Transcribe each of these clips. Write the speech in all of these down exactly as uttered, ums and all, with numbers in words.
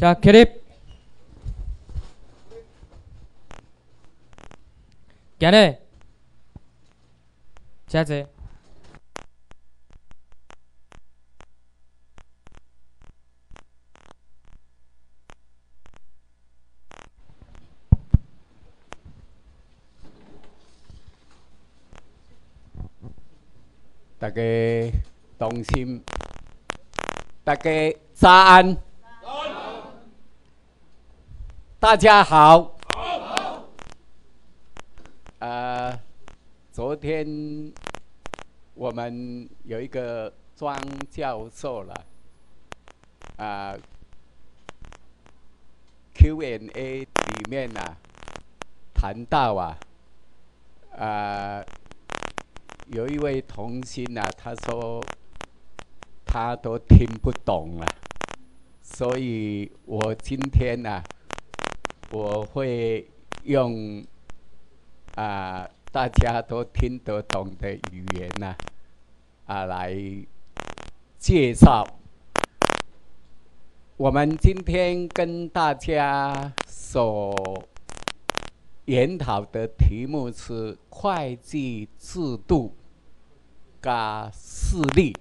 자, 기립. 기네. 자제. 大家同心，大家早安，大家好。呃，昨天我们有一个庄教授了，啊、呃、，Q and A 里面啊，谈到啊，啊、呃。有一位同心啊，他说他都听不懂了，所以我今天啊，我会用啊、呃、大家都听得懂的语言呢啊、呃、来介绍。我们今天跟大家所研讨的题目是会计制度加视力。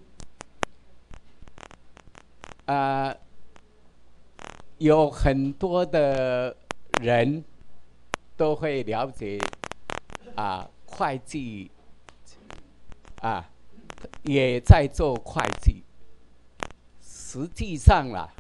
啊、呃，有很多的人都会了解啊、呃，会计啊，也在做会计。实际上啦，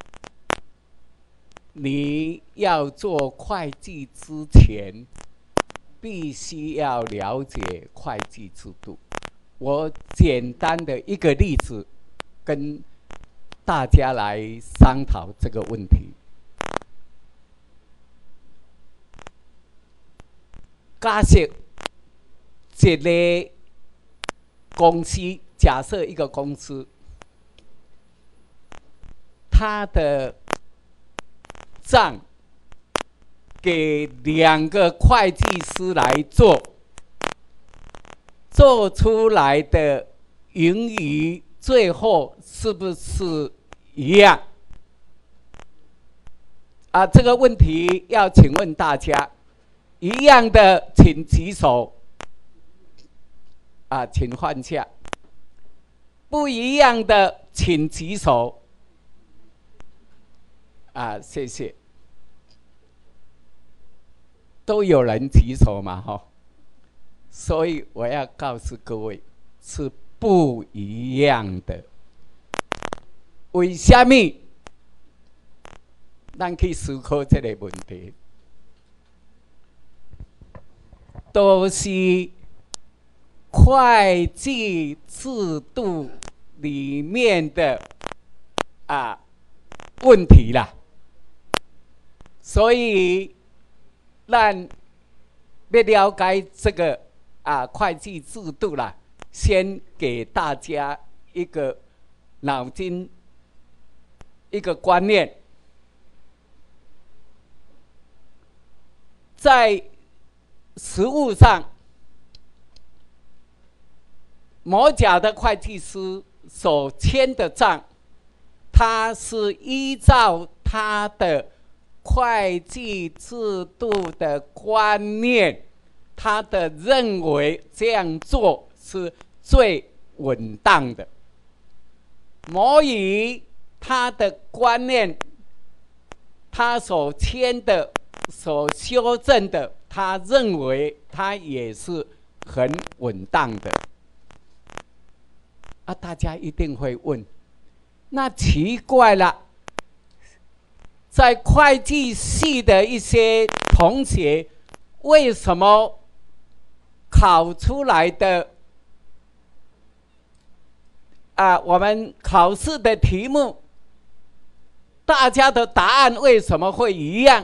你要做会计之前，必须要了解会计制度。我简单的一个例子，跟大家来商讨这个问题。假设一个公司，假设一个公司，它的账给两个会计师来做。做出来的盈余最后是不是一样？啊，这个问题要请问大家，一样的请举手。啊，请换下。不一样的请举手。啊，谢谢。都有人举手嘛，哈。所以我要告诉各位，是不一样的。为什么？咱去思考这个问题，都是会计制度里面的啊问题啦。所以，咱要了解这个。啊，会计制度啦，先给大家一个脑筋一个观念，在实务上，某甲的会计师所签的账，他是依照他的会计制度的观念。他的认为这样做是最稳当的。某乙他的观念，他所签的、所修正的，他认为他也是很稳当的。啊，大家一定会问，那奇怪了，在会计系的一些同学，为什么考出来的啊，我们考试的题目，大家的答案为什么会一样？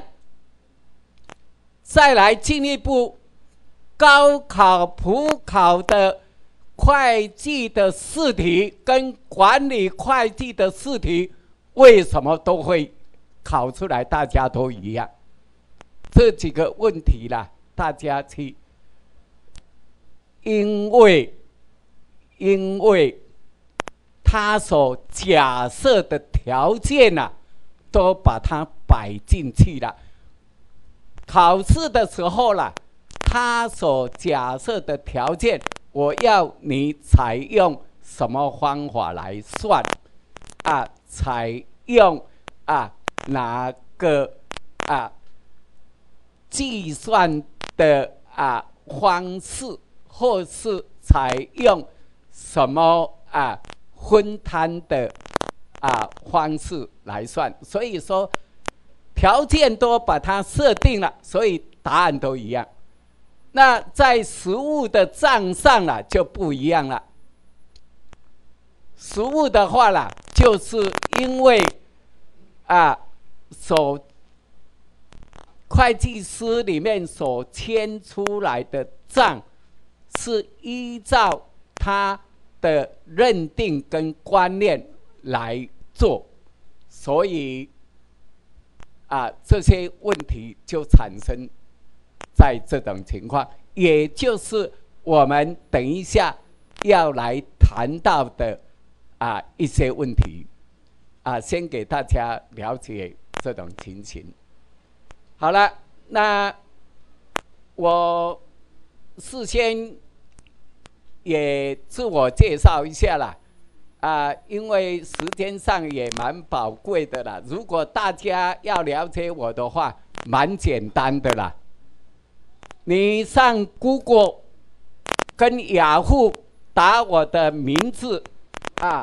再来进一步，高考、普考的会计的试题跟管理会计的试题，为什么都会考出来？大家都一样？这几个问题啦，大家去。因为，因为他所假设的条件啊， 都把它摆进去了。考试的时候啦，他所假设的条件，我要你采用什么方法来算啊？采用啊哪个啊计算的啊方式，或是采用什么啊分摊的啊方式来算？所以说条件都把它设定了，所以答案都一样。那在实物的账上了就不一样了。实物的话啦，就是因为啊，所会计师里面所签出来的账是依照他的认定跟观念来做，所以啊，这些问题就产生在这种情况，也就是我们等一下要来谈到的啊一些问题啊，先给大家了解这种情形。好了，那我事先也自我介绍一下啦。啊、呃，因为时间上也蛮宝贵的啦。如果大家要了解我的话，蛮简单的啦。你上 Google 跟雅虎打我的名字啊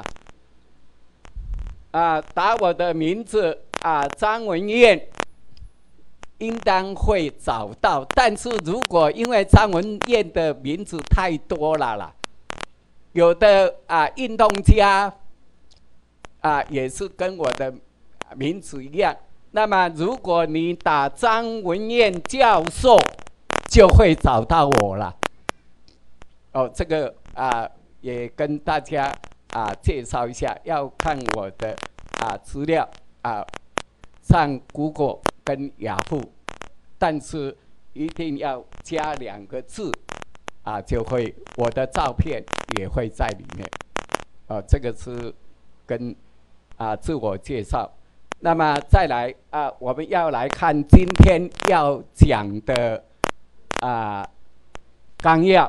啊，打我的名字啊，张文彦，应当会找到。但是如果因为张文彦的名字太多了啦。有的啊，运动家啊，也是跟我的名字一样。那么，如果你打张文彦教授，就会找到我了。哦，这个啊，也跟大家啊介绍一下。要看我的啊资料啊，上 Google 跟雅虎，但是一定要加两个字。啊，就会我的照片也会在里面，啊，这个是跟啊自我介绍。那么再来啊，我们要来看今天要讲的啊纲要。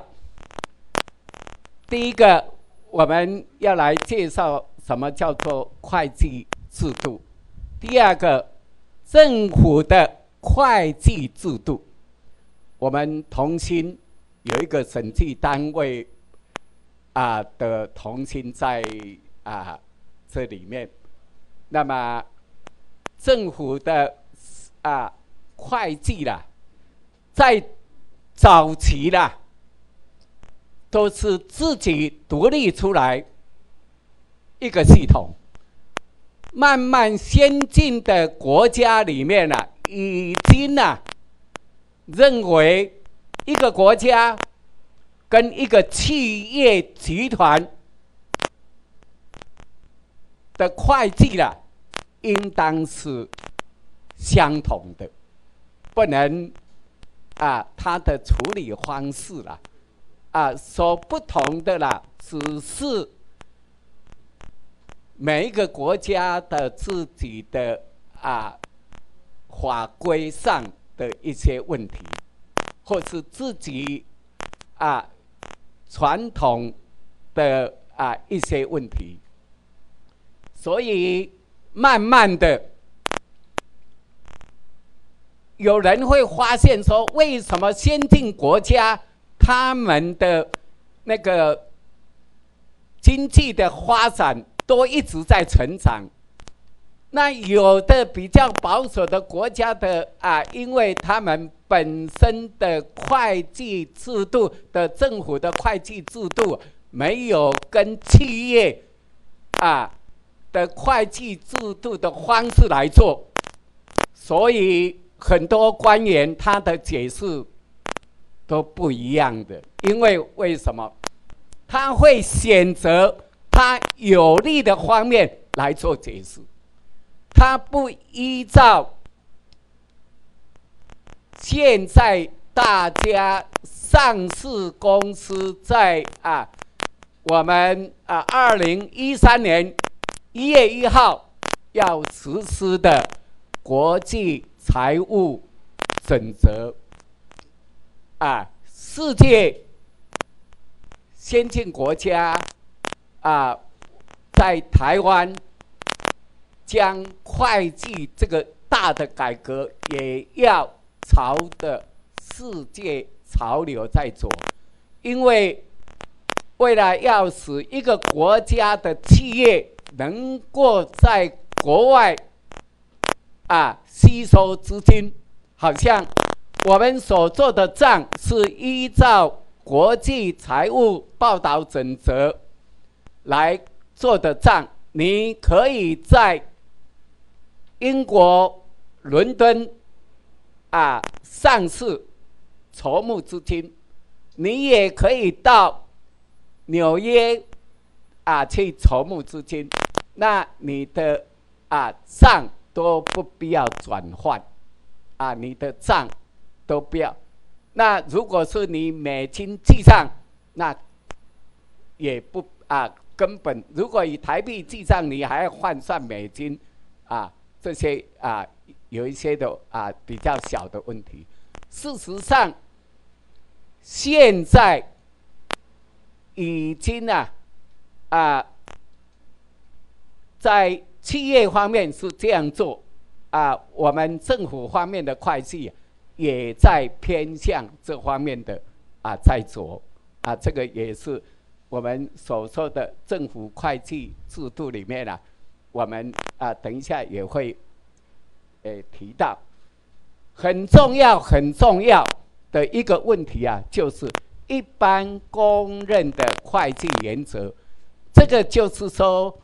第一个，我们要来介绍什么叫做会计制度。第二个，政府的会计制度，我们同心。有一个审计单位啊的同心在啊这里面，那么政府的啊会计啦，在早期啦，都是自己独立出来一个系统，慢慢先进的国家里面啊，已经啊认为。一个国家跟一个企业集团的会计啦，应当是相同的，不能啊，它的处理方式啦，啊，所不同的啦，只是每一个国家的自己的啊法规上的一些问题。或是自己啊传统的啊一些问题，所以慢慢的有人会发现说，为什么先进国家他们的那个经济的发展都一直在成长？那有的比较保守的国家的啊，因为他们本身的会计制度的政府的会计制度没有跟企业啊的会计制度的方式来做，所以很多官员他的解释都不一样的。因为为什么？他会选择他有利的方面来做解释。他不依照现在大家上市公司在啊，我们啊二零一三年一月一号要实施的国际财务准则啊，世界先进国家啊，在台湾将会计这个大的改革，也要朝着世界潮流在走，因为为了要使一个国家的企业能够在国外啊吸收资金，好像我们所做的账是依照国际财务报道准则来做的账，你可以在英国伦敦啊上市筹募资金，你也可以到纽约啊去筹募资金，那你的啊账都不必要转换啊，你的账都不要。那如果是你美金记账，那也不啊根本，如果以台币记账，你还要换算美金啊，这些啊有一些的啊比较小的问题。事实上，现在已经啊啊在企业方面是这样做啊，我们政府方面的会计也在偏向这方面的啊在做啊，这个也是我们所说的政府会计制度里面啊，我们啊等一下也会呃提到，很重要很重要的一个问题啊，就是一般公认的会计原则。这个就是说，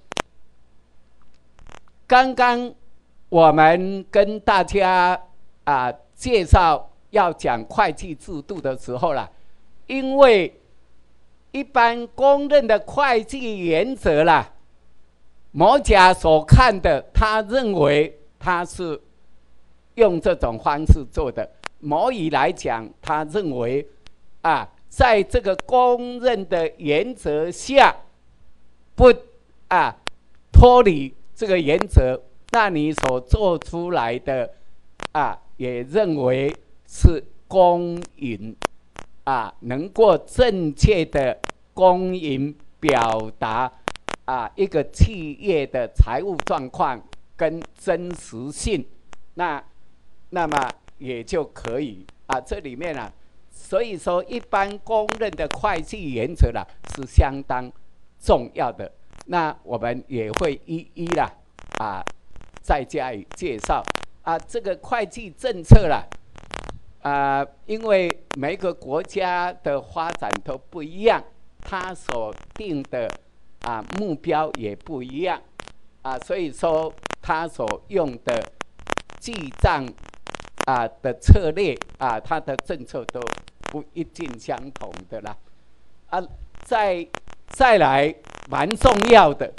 刚刚我们跟大家啊介绍要讲会计制度的时候啦，因为一般公认的会计原则啦，摩甲所看的，他认为他是用这种方式做的。摩乙来讲，他认为啊，在这个公认的原则下，不啊脱离这个原则，那你所做出来的啊，也认为是公允啊，能够正确的公允表达啊一个企业的财务状况跟真实性，那那么也就可以啊，这里面啊，所以说一般公认的会计原则啦是相当重要的。那我们也会一一啦啊再加以介绍啊，这个会计政策啦。啊，因为每个国家的发展都不一样，它所定的啊目标也不一样啊，所以说它所用的记账啊的策略啊，它的政策都不一定相同的啦。啊，再再来蛮重要的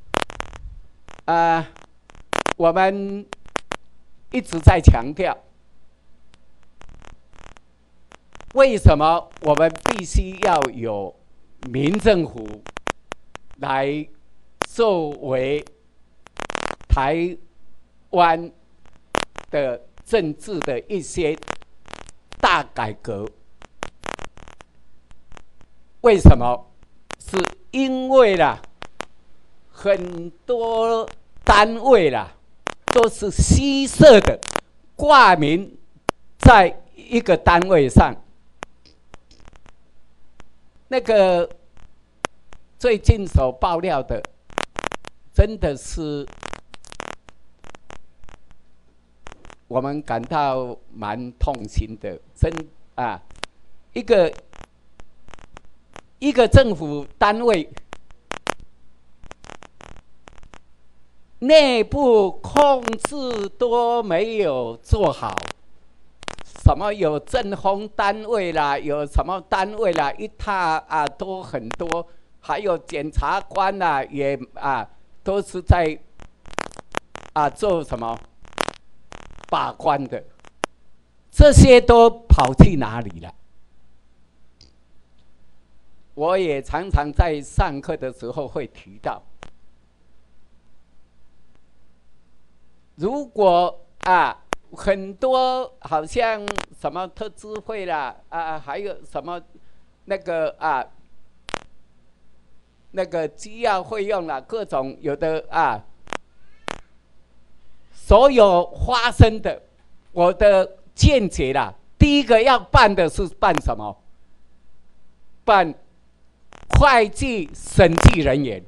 啊，我们一直在强调。为什么我们必须要有民政府来作为台湾的政治的一些大改革？为什么？是因为啦，很多单位啦都是虚设的，挂名在一个单位上。那个最近所爆料的，真的是我们感到蛮痛心的。真啊，一个一个政府单位内部控制都没有做好。什么有政风单位啦，有什么单位啦，一塌啊都很多，还有检察官啦，也啊都是在啊做什么把关的，这些都跑去哪里了？我也常常在上课的时候会提到， 如果啊，很多好像什么特支会啦，啊，还有什么那个啊，那个机要费用啦，各种有的啊，所有发生的，我的见解啦，第一个要办的是办什么？办会计审计人员。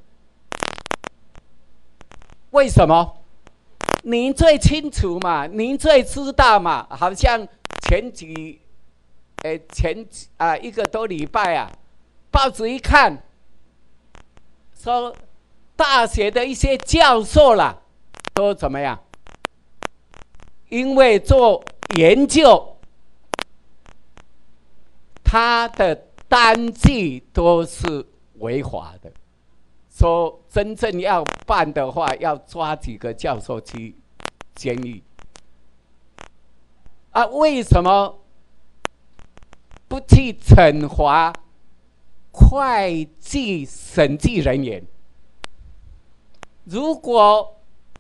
为什么？您最清楚嘛，您最知道嘛。好像前几，呃，前啊一个多礼拜啊，报纸一看，说大学的一些教授啦，都怎么样？因为做研究，他的单据都是违法的。说真正要办的话，要抓几个教授去监狱。啊，为什么不去惩罚会计审计人员？如果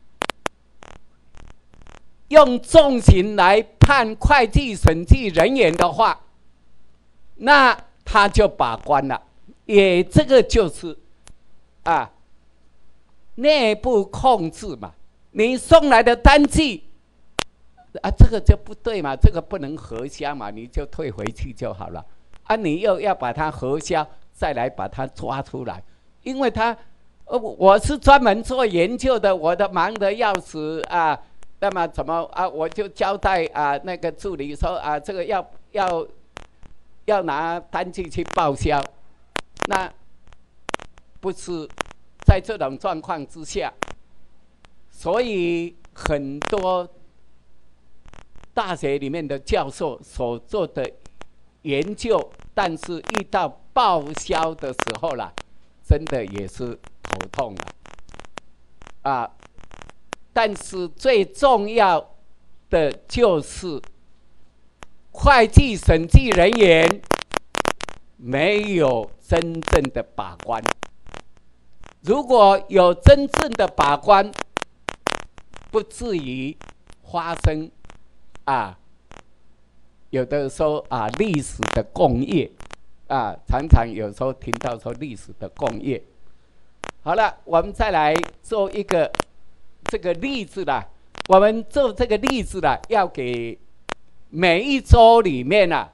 用重刑来判会计审计人员的话，那他就把关了。也这个就是啊，内部控制嘛，你送来的单据啊，这个就不对嘛，这个不能核销嘛，你就退回去就好了。啊，你又要把它核销，再来把它抓出来，因为他，呃，我是专门做研究的，我的忙得要死啊。那么怎么啊？我就交代啊，那个助理说啊，这个要要要拿单据去报销，那。不是在这种状况之下，所以很多大学里面的教授所做的研究，但是遇到报销的时候啦，真的也是头痛了啊。但是最重要的就是会计审计人员没有真正的把关。如果有真正的把关，不至于发生啊，有的说啊历史的共业啊，常常有时候听到说历史的共业。好了，我们再来做一个这个例子啦。我们做这个例子啦，要给每一周里面啊，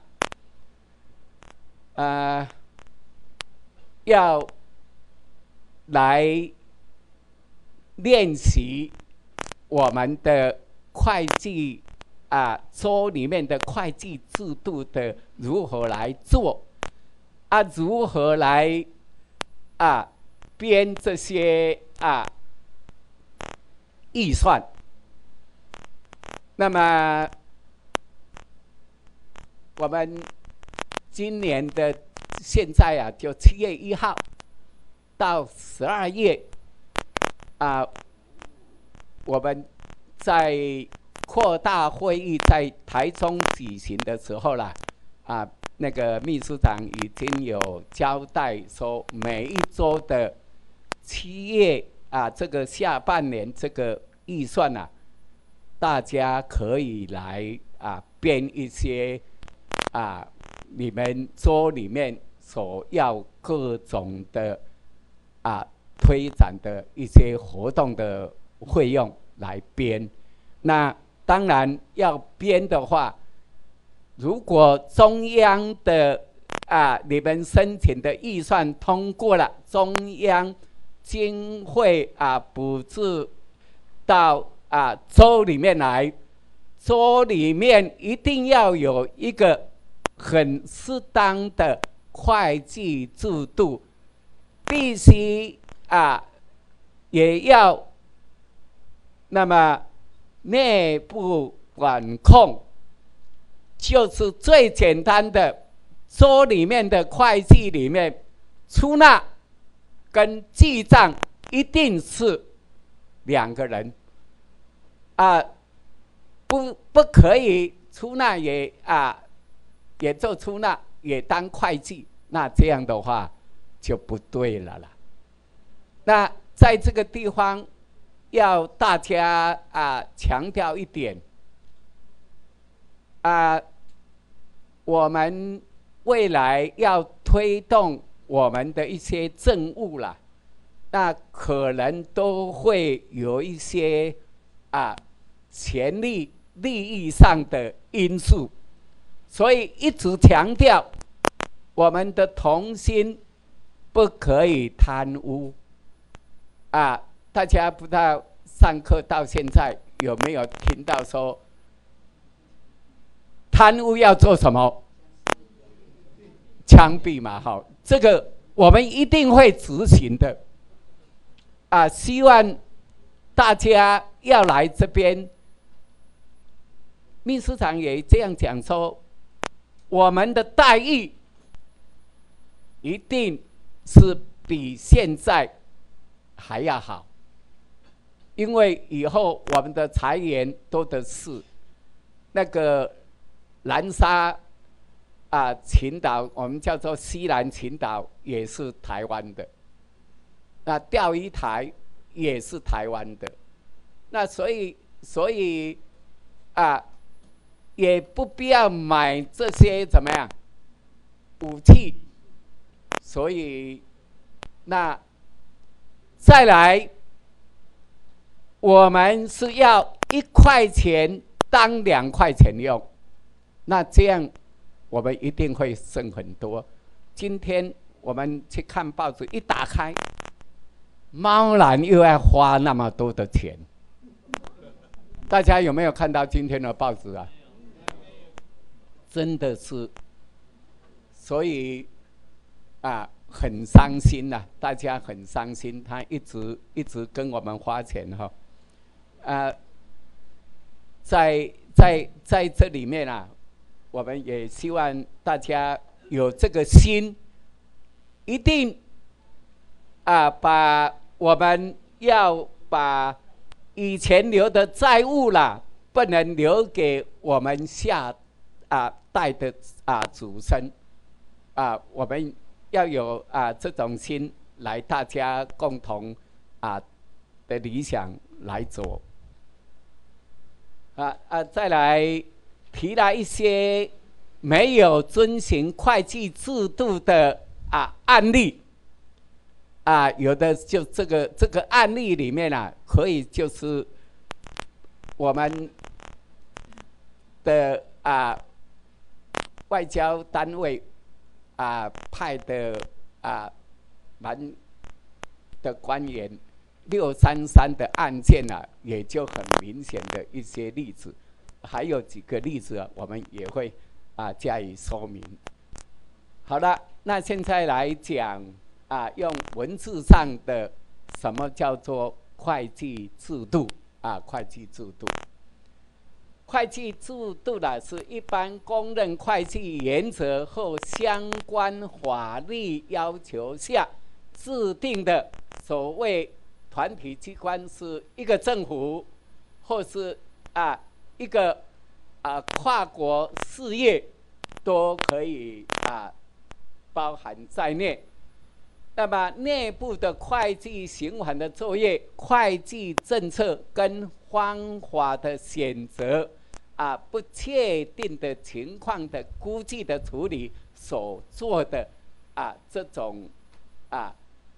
呃，要。来练习我们的会计啊，州里面的会计制度的如何来做啊？如何来啊编这些啊预算？那么我们今年的现在啊，就七月一号。到十二月，啊，我们在扩大会议在台中举行的时候啦，啊，那个秘书长已经有交代说，每一周的七月啊，这个下半年这个预算啊，大家可以来啊编一些啊，你们州里面所要各种的。啊，推展的一些活动的费用来编。那当然要编的话，如果中央的啊，你们申请的预算通过了，中央经费啊补助到啊州里面来，州里面一定要有一个很适当的会计制度。必须啊，也要那么内部管控，就是最简单的，州里面的会计里面，出纳跟记账一定是两个人啊，不不可以出纳也啊也做出纳也当会计，那这样的话。就不对了啦。那在这个地方， 要大家啊强调一点啊，我们未来要推动我们的一些政务啦，那可能都会有一些啊权利利益上的因素，所以一直强调我们的同心不可以贪污啊！大家不知道上课到现在有没有听到说贪污要做什么？枪毙嘛，好，这个我们一定会执行的啊！希望大家要来这边。秘书长也这样讲说，我们的待遇一定是比现在还要好，因为以后我们的财源多的是。那个南沙啊，群岛我们叫做西南群岛，也是台湾的。那钓鱼台也是台湾的。那所以，所以啊，也不必要买这些怎么样武器。所以，那再来，我们是要一块钱当两块钱用，那这样我们一定会省很多。今天我们去看报纸，一打开，贸然又要花那么多的钱，大家有没有看到今天的报纸啊？真的是，所以啊，很伤心呐、啊，大家很伤心。他一直一直跟我们花钱哈，啊，在在在这里面啊，我们也希望大家有这个心，一定啊，把我们要把以前留的债务啦，不能留给我们下啊代的啊祖孙啊，我们要有啊这种心来，大家共同啊的理想来做。啊啊，再来提了一些没有遵循会计制度的啊案例，啊，有的就这个这个案例里面啊，可以就是我们的啊外交单位啊派的啊蛮的官员。六三三的案件啊，也就很明显的一些例子，还有几个例子啊，我们也会啊加以说明。好了，那现在来讲啊，用文字上的什么叫做会计制度啊？会计制度，会计制度呢，是一般公认会计原则或相关法律要求下制定的所谓。团体机关是一个政府，或是啊一个啊跨国事业，都可以啊包含在内。那么内部的会计循环的作业、会计政策跟方法的选择啊，不确定的情况的估计的处理所做的啊这种啊。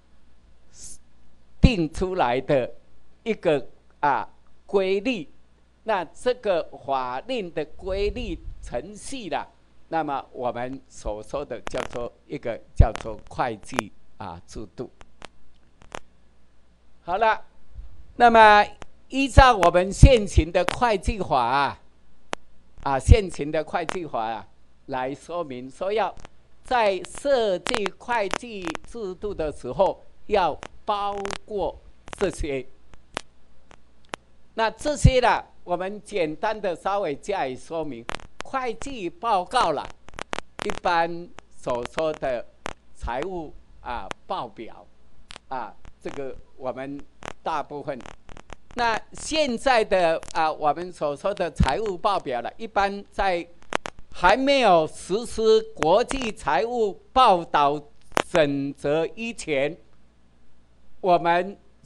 定出来的一个啊规律，那这个法令的规律程序啦，那么我们所说的叫做一个叫做会计啊制度。好了，那么依照我们现行的会计法啊，啊现行的会计法啊来说明，说要在设计会计制度的时候要。包括这些，那这些呢，我们简单的稍微加以说明。会计报告啦，一般所说的财务啊报表啊，这个我们大部分。那现在的啊，我们所说的财务报表了，一般在还没有实施国际财务报道准则以前。我们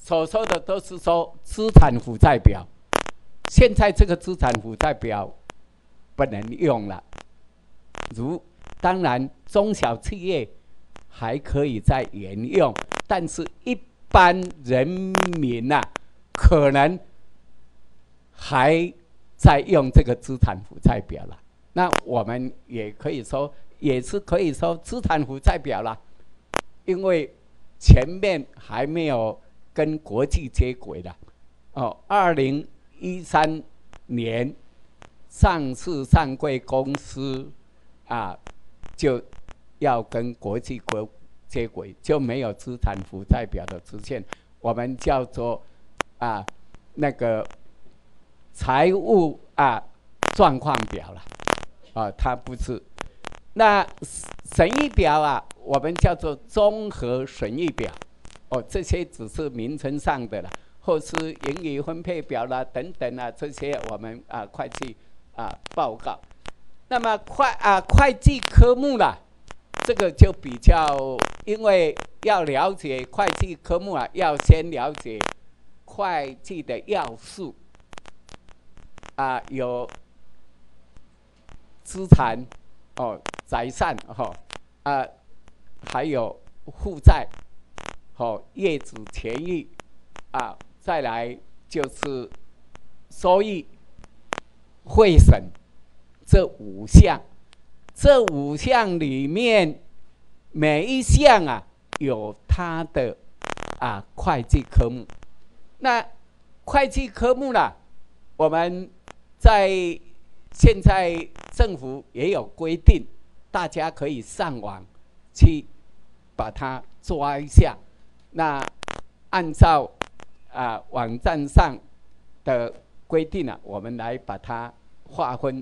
所说的都是说资产负债表，现在这个资产负债表不能用了。如当然中小企业还可以再沿用，但是一般人民啊，可能还在用这个资产负债表了。那我们也可以说，也是可以说资产负债表了，因为前面还没有跟国际接轨的。哦，二零一三年上市上柜公司啊，就要跟国际国接轨，就没有资产负债表的出现，我们叫做啊那个财务啊状况表了。啊，它不是。那损益表啊，我们叫做综合损益表。哦，这些只是名称上的了，或是盈余分配表啦等等啊，这些我们啊会计啊报告。那么会啊会计科目啦，这个就比较，因为要了解会计科目啊，要先了解会计的要素啊，有资产哦、财产哦啊，还有负债哦、业主权益啊，再来就是收益、汇损这五项。这五项里面每一项啊有它的啊会计科目。那会计科目啦，我们在现在政府也有规定，大家可以上网去把它抓一下。那按照啊网站上的规定啊，我们来把它划分。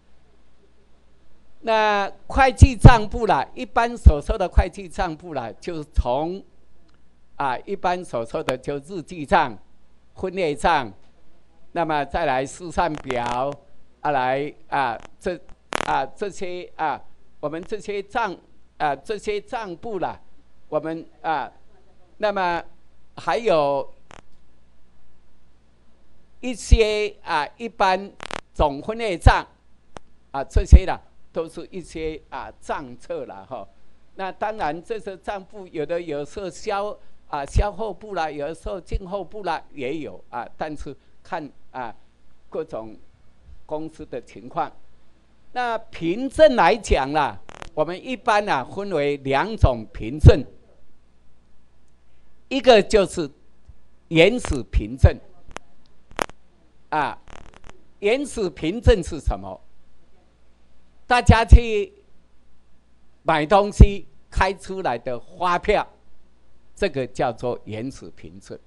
那会计账簿啦，一般所说的会计账簿啦，就是从啊一般所说的就日记账、分类账，那么再来试算表。啊，来啊，这啊这些啊，我们这些账啊这些账簿啦，我们啊，那么还有一些啊一般总分类账啊，这些啦都是一些啊账册啦哈。那当然，这些账簿有的有时候销啊销货部啦，有的时候进货部啦也有啊，但是看啊各种公司的情况。那凭证来讲啦，我们一般啊分为两种凭证，一个就是原始凭证啊，原始凭证是什么？大家去买东西开出来的发票，这个叫做原始凭证。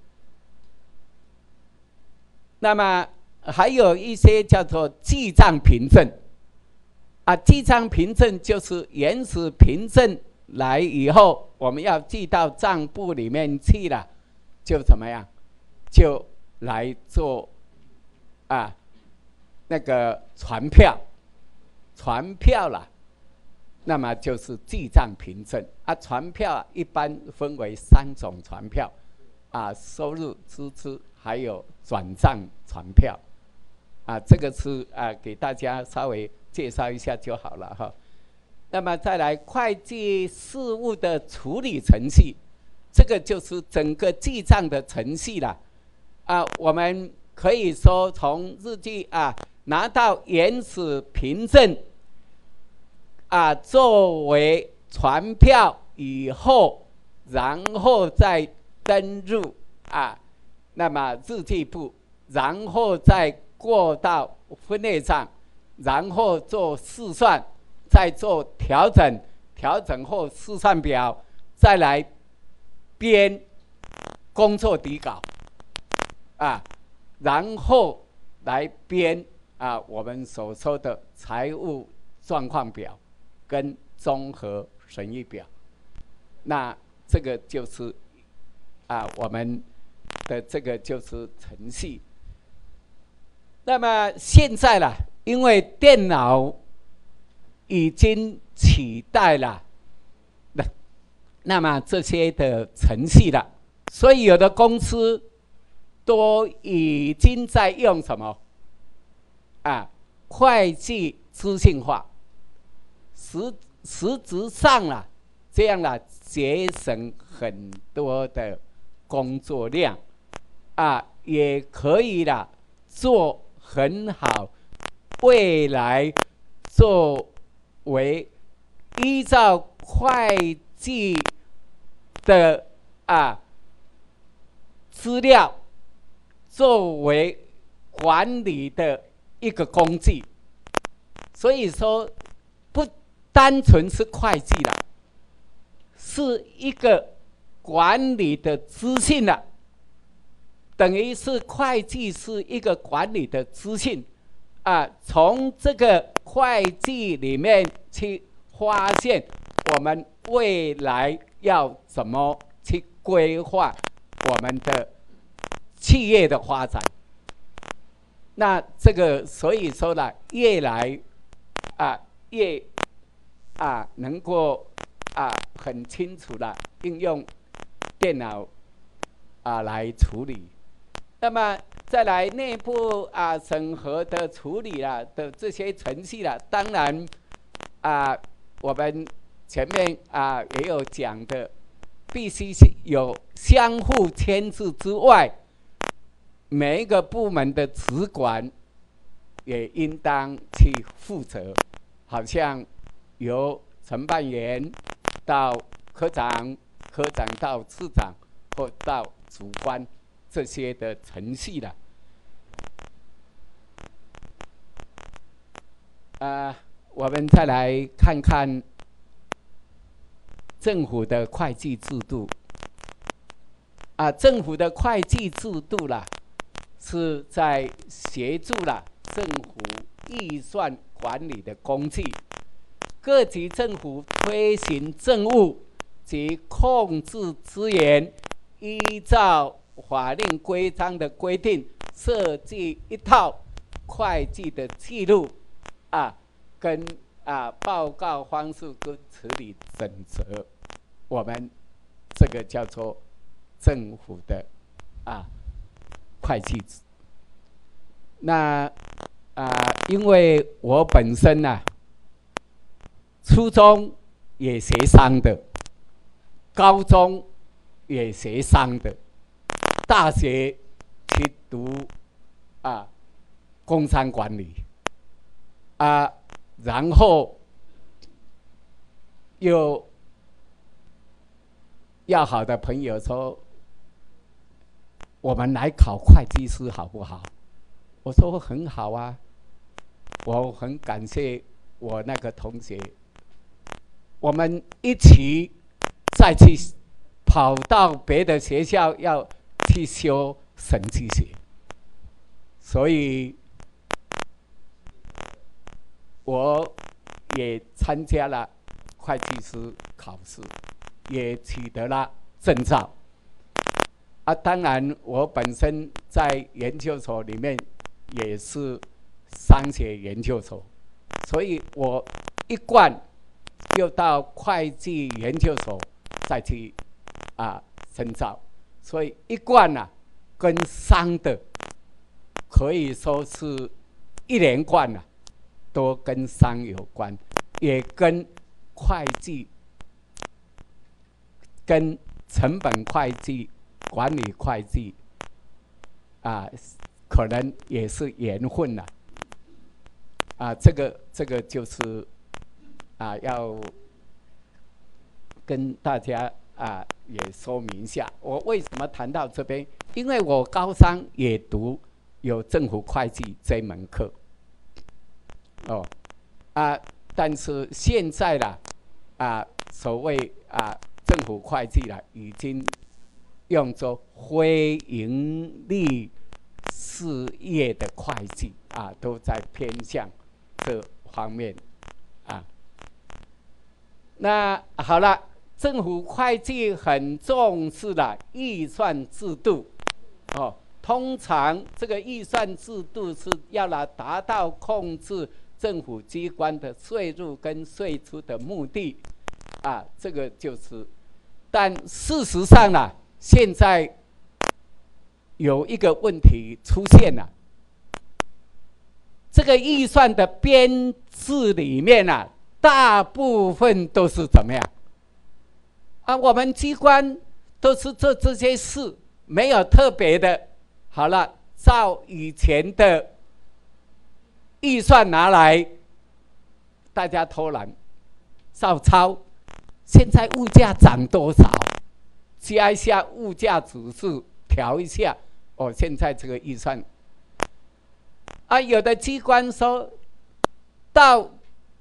那么还有一些叫做记账凭证啊，记账凭证就是原始凭证来以后，我们要记到账簿里面去了，就怎么样，就来做啊那个传票，传票啦，那么就是记账凭证啊。传票一般分为三种传票啊，收入、支出还有转账传票。啊，这个是啊，给大家稍微介绍一下就好了哈。那么再来会计事务的处理程序，这个就是整个记账的程序了。啊，我们可以说从日记啊拿到原始凭证啊作为传票以后，然后再登入啊，那么日记簿，然后再过到分类账，然后做试算，再做调整，调整后试算表，再来编工作底稿啊，然后来编啊我们所说的财务状况表跟综合损益表。那这个就是啊我们的这个就是程序。那么现在啦，因为电脑已经取代了那那么这些的程序了，所以有的公司都已经在用什么啊？会计资讯化，实实质上啦，这样啦，节省很多的工作量啊，也可以啦，做很好，未来作为依照会计的啊资料作为管理的一个工具，所以说不单纯是会计了，是一个管理的资讯了，等于是会计是一个管理的资讯啊，从这个会计里面去发现我们未来要怎么去规划我们的企业的发展。那这个所以说呢，越来啊越啊能够啊很清楚的应用电脑啊来处理。那么再来内部啊审核的处理啦的这些程序啦，当然啊我们前面啊也有讲的，必须是有相互牵制之外，每一个部门的主管也应当去负责，好像由承办员到科长，科长到次长或到主管这些的程序了。啊，我们再来看看政府的会计制度。啊，政府的会计制度啦，是在协助了政府预算管理的工具。各级政府推行政务及控制资源，依照法令规章的规定，设计一套会计的记录啊，跟啊报告方式跟处理准则，我们这个叫做政府的啊会计。那啊，因为我本身呢、啊，初中也学商的，高中也学商的，大学去读啊工商管理啊，然后又要好的朋友说，我们来考会计师好不好？我说很好啊，我很感谢我那个同学，我们一起再去跑到别的学校要去修审计学，所以我也参加了会计师考试，也取得了证照。啊，当然我本身在研究所里面也是商学研究所，所以我一贯又到会计研究所再去啊深造，所以一贯啊跟商的可以说是一连贯啊，都跟商有关，也跟会计、跟成本会计、管理会计啊，可能也是缘分了。啊，这个这个就是啊，要跟大家啊也说明一下，我为什么谈到这边？因为我高三也读有政府会计这门课，哦，啊，但是现在啦，啊，所谓啊政府会计啦，已经用作非盈利事业的会计啊，都在偏向这方面啊。那好了，政府会计很重视的预算制度哦。通常这个预算制度是要来达到控制政府机关的税入跟税出的目的啊，这个就是。但事实上呢，现在有一个问题出现了，这个预算的编制里面啊，大部分都是怎么样？啊，我们机关都是做这些事，没有特别的。好了，照以前的预算拿来，大家偷懒，照抄。现在物价涨多少？加一下物价指数，调一下。哦，现在这个预算，啊，有的机关说，到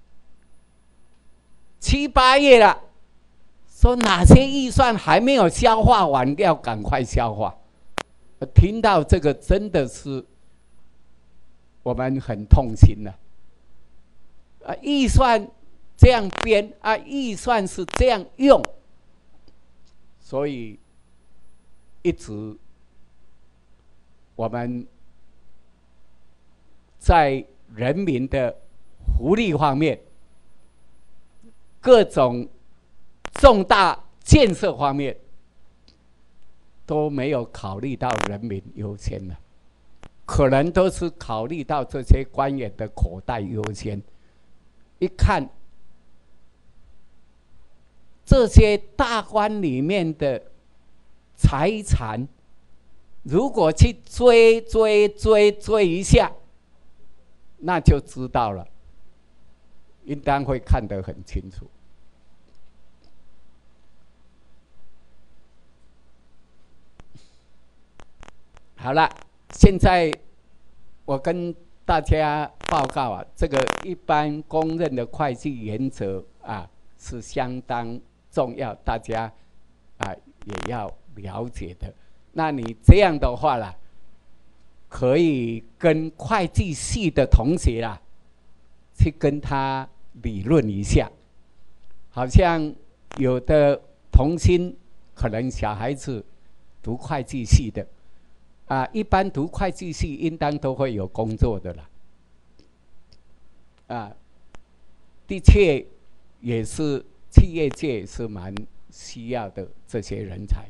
七八月了，说哪些预算还没有消化完，要赶快消化。听到这个真的是我们很痛心了。啊，预算这样编啊，预算是这样用，所以一直我们在人民的福利方面，各种重大建设方面都没有考虑到人民优先了，可能都是考虑到这些官员的口袋优先。一看这些大官里面的财产，如果去追追追追一下，那就知道了，应当会看得很清楚。好了，现在我跟大家报告啊，这个一般公认的会计原则啊是相当重要，大家啊也要了解的。那你这样的话啦，可以跟会计系的同学啦，去跟他理论一下。好像有的同心，可能小孩子读会计系的。啊，一般读会计系应当都会有工作的啦。啊，的确也是企业界是蛮需要的这些人才。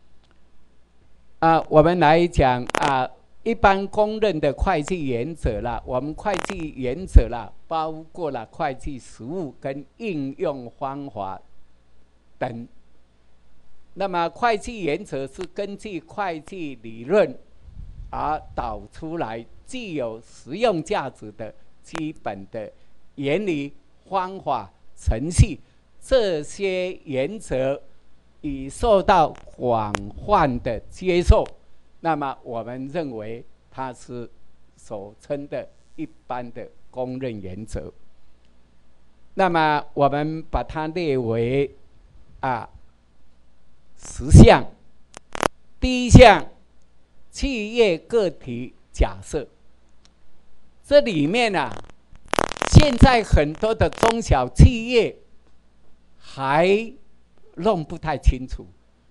啊，我们来讲啊，一般公认的会计原则啦，我们会计原则啦，包括了会计实务跟应用方法等。那么会计原则是根据会计理论而导出来具有实用价值的基本的原理、方法、程序，这些原则已受到广泛的接受。那么我们认为它是所称的一般的公认原则。那么我们把它列为啊十项。第一项，企业个体假设，这里面啊，现在很多的中小企业还弄不太清楚。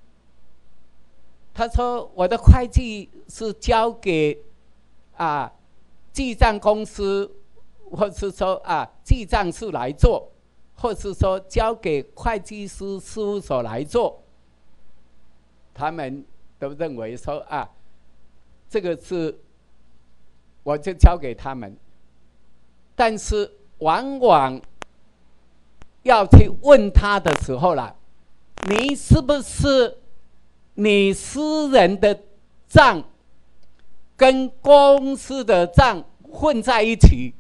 他说：“我的会计是交给啊记账公司，或是说啊记账室来做，或是说交给会计师事务所来做。”他们都认为说啊。这个是我就交给他们，但是往往要去问他的时候啦，你是不是你私人的账跟公司的账混在一起？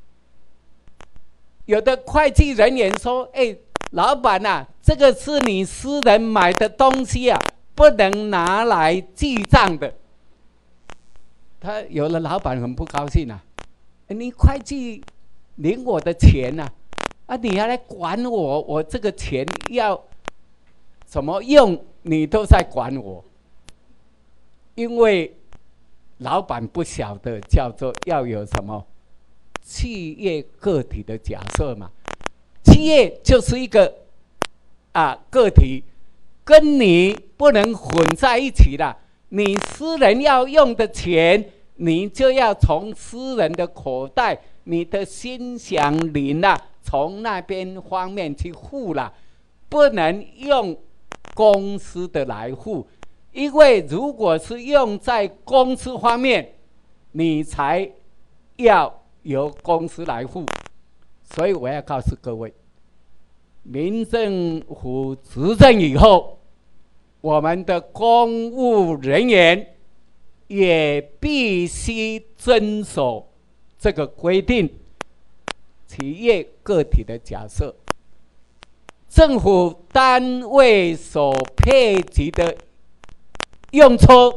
有的会计人员说：“哎，老板啊，这个是你私人买的东西啊，不能拿来记账的。”他有的老板很不高兴啊，你会计领我的钱啊，啊，你要来管我，我这个钱要怎么用，你都在管我。因为老板不晓得叫做要有什么企业个体的假设嘛，企业就是一个啊个体，跟你不能混在一起的。你私人要用的钱，你就要从私人的口袋、你的心想灵啊，从那边方面去付啦，不能用公司的来付。 因为如果是用在公司方面，你才要由公司来付。所以我要告诉各位，民政府执政以后，我们的公务人员也必须遵守这个规定。企业个体的假设，政府单位所配给的用车，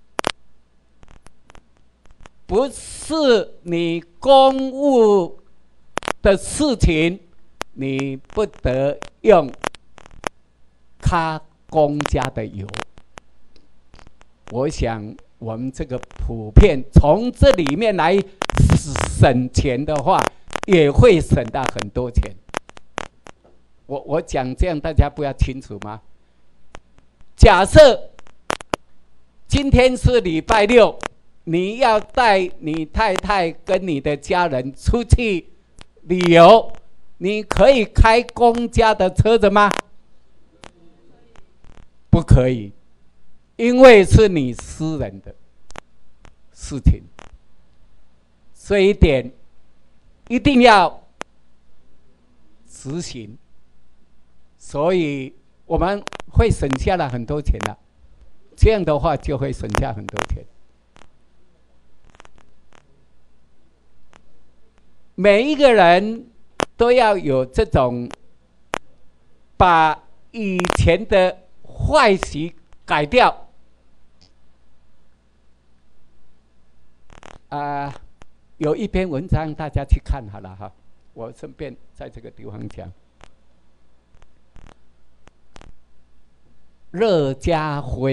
不是你公务的事情，你不得用卡公家的油。我想我们这个普遍从这里面来省钱的话，也会省到很多钱。我我讲这样大家不要清楚吗？假设今天是礼拜六，你要带你太太跟你的家人出去旅游，你可以开公家的车子吗？不可以，因为是你私人的事情。这一点一定要执行，所以我们会省下了很多钱了。这样的话就会省下很多钱。每一个人都要有这种把以前的坏习改掉。啊、呃，有一篇文章大家去看好了哈，我顺便在这个地方讲。乐家辉，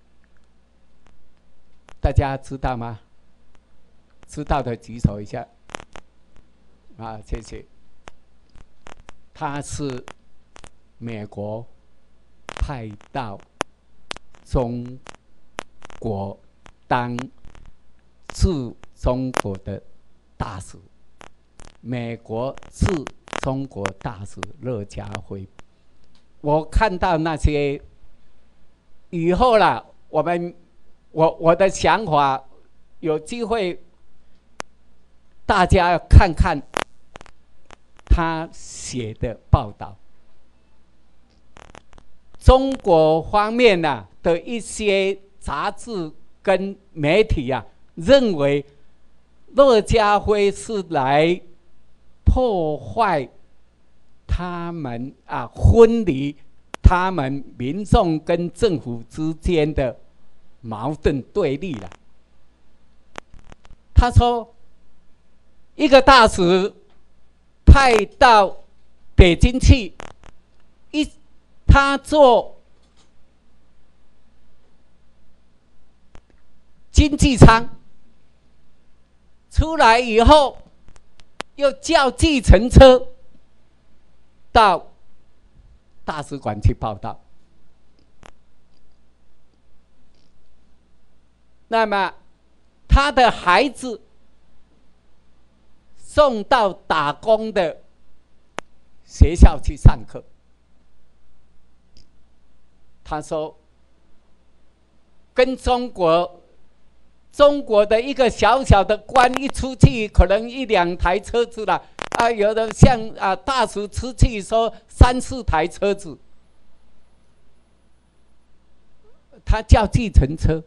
大家知道吗？知道的举手一下。啊，谢谢。他是美国派到中国当驻中国的大使，美国驻中国大使乐家辉。我看到那些以后啦，我们我我的想法，有机会大家要看看他写的报道。中国方面啊的一些杂志跟媒体啊，认为乐家辉是来破坏他们啊婚礼，他们民众跟政府之间的矛盾对立了。他说，一个大使派到北京去，一他做经济舱，出来以后又叫计程车到大使馆去报道。那么他的孩子送到打工的学校去上课。他说，跟中国中国的一个小小的官一出去，可能一两台车子了啊，有的像啊大使出去说三四台车子，他叫计程车，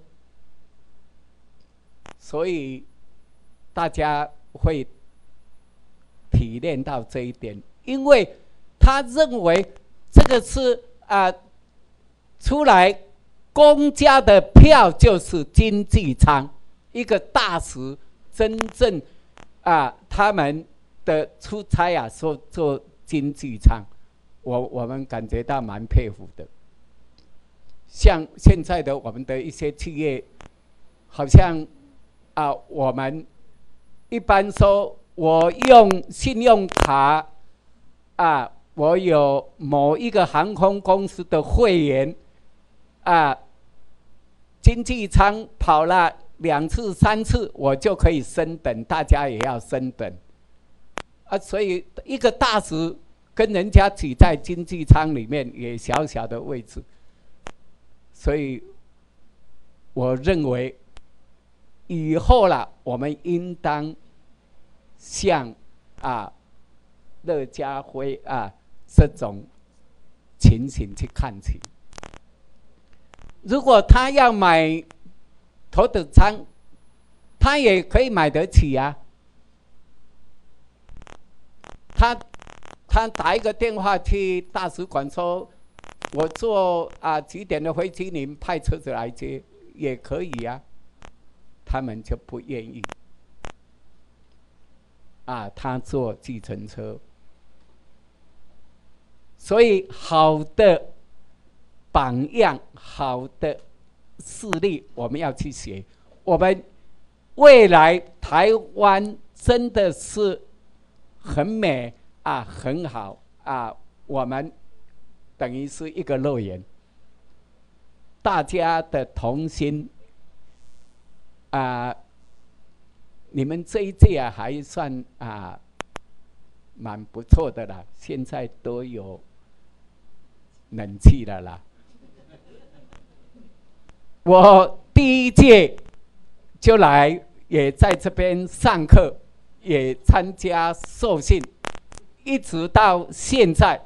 所以大家会体验到这一点，因为他认为这个是啊出来公家的票就是经济舱，一个大使真正啊他们的出差啊说做经济舱，我我们感觉到蛮佩服的。像现在的我们的一些企业，好像啊我们一般说我用信用卡啊，我有某一个航空公司的会员啊，经济舱跑了两次三次，我就可以升等，大家也要升等啊。所以一个大使跟人家挤在经济舱里面，也小小的位置，所以我认为以后啦，我们应当像啊乐家辉啊这种情形去看齐。如果他要买头等舱，他也可以买得起啊。他他打一个电话去大使馆说，我坐啊几点的飞机，你们派车子来接也可以啊。他们就不愿意啊，他坐计程车。所以好的榜样，好的事例，我们要去学。我们未来台湾真的是很美啊，很好啊，我们等于是一个乐园，大家的同心啊，你们这一届啊还算啊蛮不错的啦，现在都有冷气了啦。我第一届就来，也在这边上课，也参加受训，一直到现在，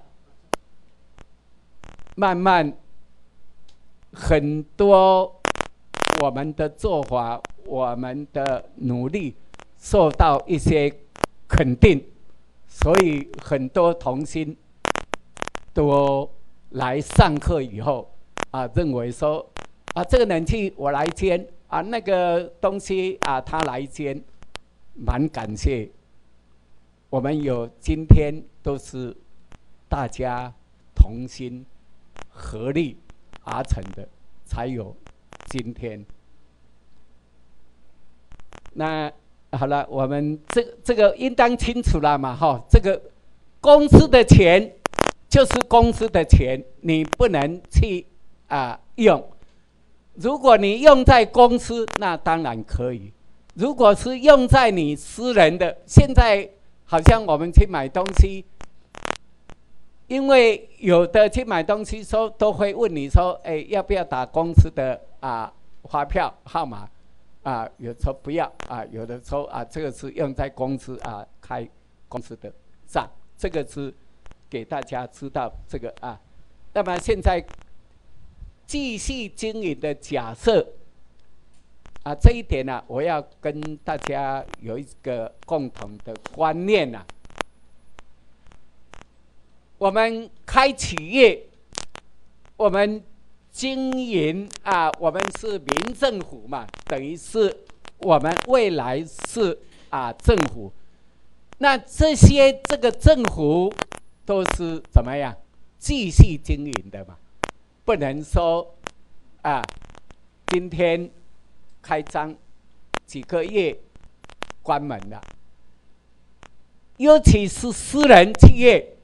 慢慢很多我们的做法，我们的努力受到一些肯定，所以很多同心都来上课以后啊，认为说啊，这个冷气我来煎啊，那个东西啊他来煎，蛮感谢。我们有今天都是大家同心合力而成的，才有今天。那好了，我们这个这个应当清楚了嘛，哈，这个公司的钱就是公司的钱，你不能去啊用。如果你用在公司，那当然可以；如果是用在你私人的，现在好像我们去买东西，因为有的去买东西说都会问你说，哎，要不要打公司的啊发票号码？啊，有时候不要啊，有的时候啊，这个是用在公司啊开公司的账，这个是给大家知道这个啊。那么现在继续经营的假设啊，这一点呢、啊，我要跟大家有一个共同的观念呐、啊。我们开企业，我们经营啊，我们是民政府嘛，等于是我们未来是啊政府。那这些这个政府都是怎么样继续经营的嘛？不能说啊，今天开张几个月关门了。尤其是私人企业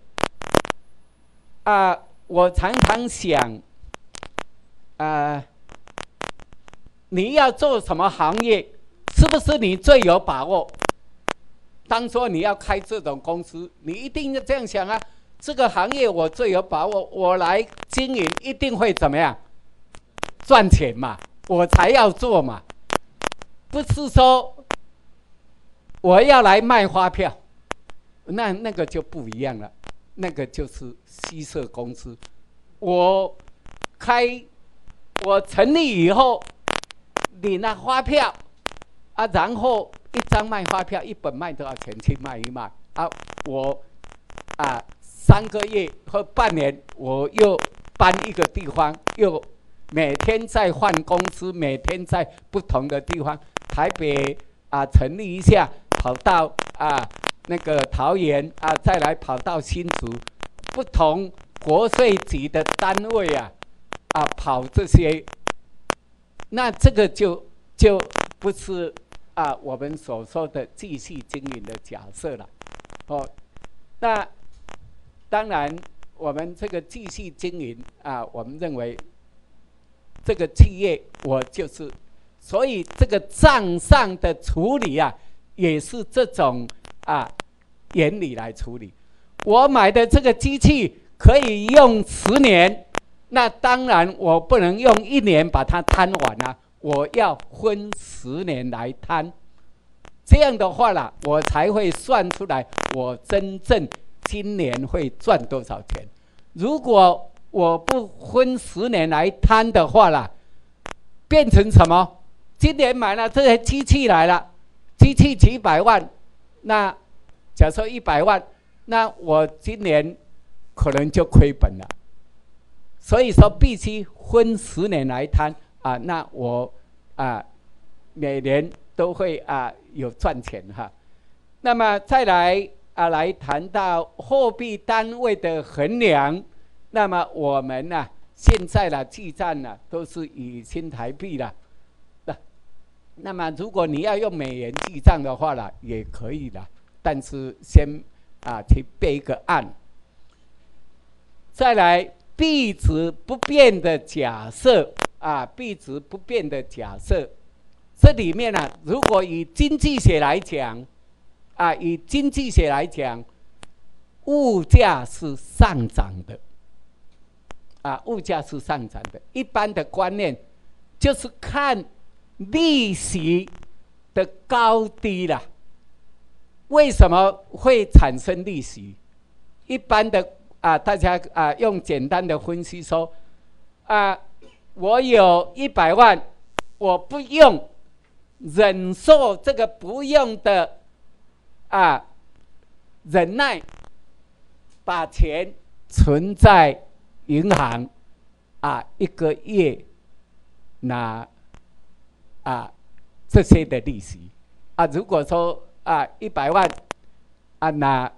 啊，我常常想啊，你要做什么行业，是不是你最有把握？当说你要开这种公司，你一定要这样想啊，这个行业我最有把握，我来经营一定会怎么样赚钱嘛，我才要做嘛，不是说我要来卖发票，那那个就不一样了，那个就是虚设公司。我开我成立以后，你那发票啊，然后一张卖发票，一本卖多少钱去卖一卖啊？我啊三个月或半年，我又搬一个地方，又每天在换公司，每天在不同的地方，台北啊成立一下，跑到啊那个桃园啊，再来跑到新竹，不同国税局的单位啊啊跑这些，那这个就就不是啊我们所说的继续经营的假设了，哦，那当然我们这个继续经营啊，我们认为这个企业我就是，所以这个账上的处理啊，也是这种啊原理来处理。我买的这个机器可以用十年，那当然我不能用一年把它摊完啊， 我要分十年来摊，这样的话啦，我才会算出来我真正今年会赚多少钱。如果我不分十年来摊的话啦，变成什么？今年买了这些机器来了，机器几百万，那假设一百万，那我今年可能就亏本了。所以说必须分十年来摊啊，那我啊每年都会啊有赚钱哈。那么再来啊来谈到货币单位的衡量，那么我们呢、啊、现在的记账呢、啊、都是以新台币了。那么如果你要用美元记账的话啦，也可以啦，但是先啊去备一个案。再来币值不变的假设啊，币值不变的假设，这里面呢、啊，如果以经济学来讲啊，以经济学来讲，物价是上涨的啊，物价是上涨的。一般的观念就是看利息的高低啦。为什么会产生利息？一般的啊，大家啊用简单的分析说，啊，我有一百万，我不用，忍受这个不用的啊忍耐，把钱存在银行啊，一个月拿啊这些的利息啊，如果说啊一百万啊拿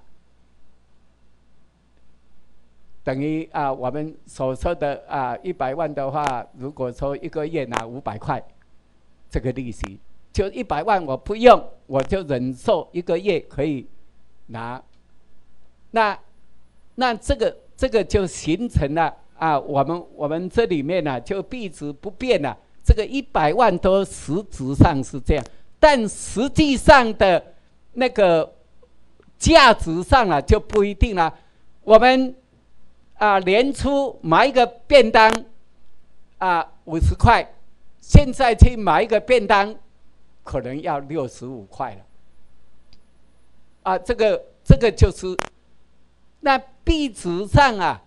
等于啊我们所说的啊一百万的话，如果说一个月拿五百块，这个利息就一百万我不用，我就忍受一个月可以拿，那那这个这个就形成了啊，我们我们这里面呢、啊、就币值不变了。这个一百万都实质上是这样，但实际上的那个价值上啊就不一定了。我们啊年初买一个便当啊五十块，现在去买一个便当可能要六十五块了。啊，这个这个就是那币值上啊，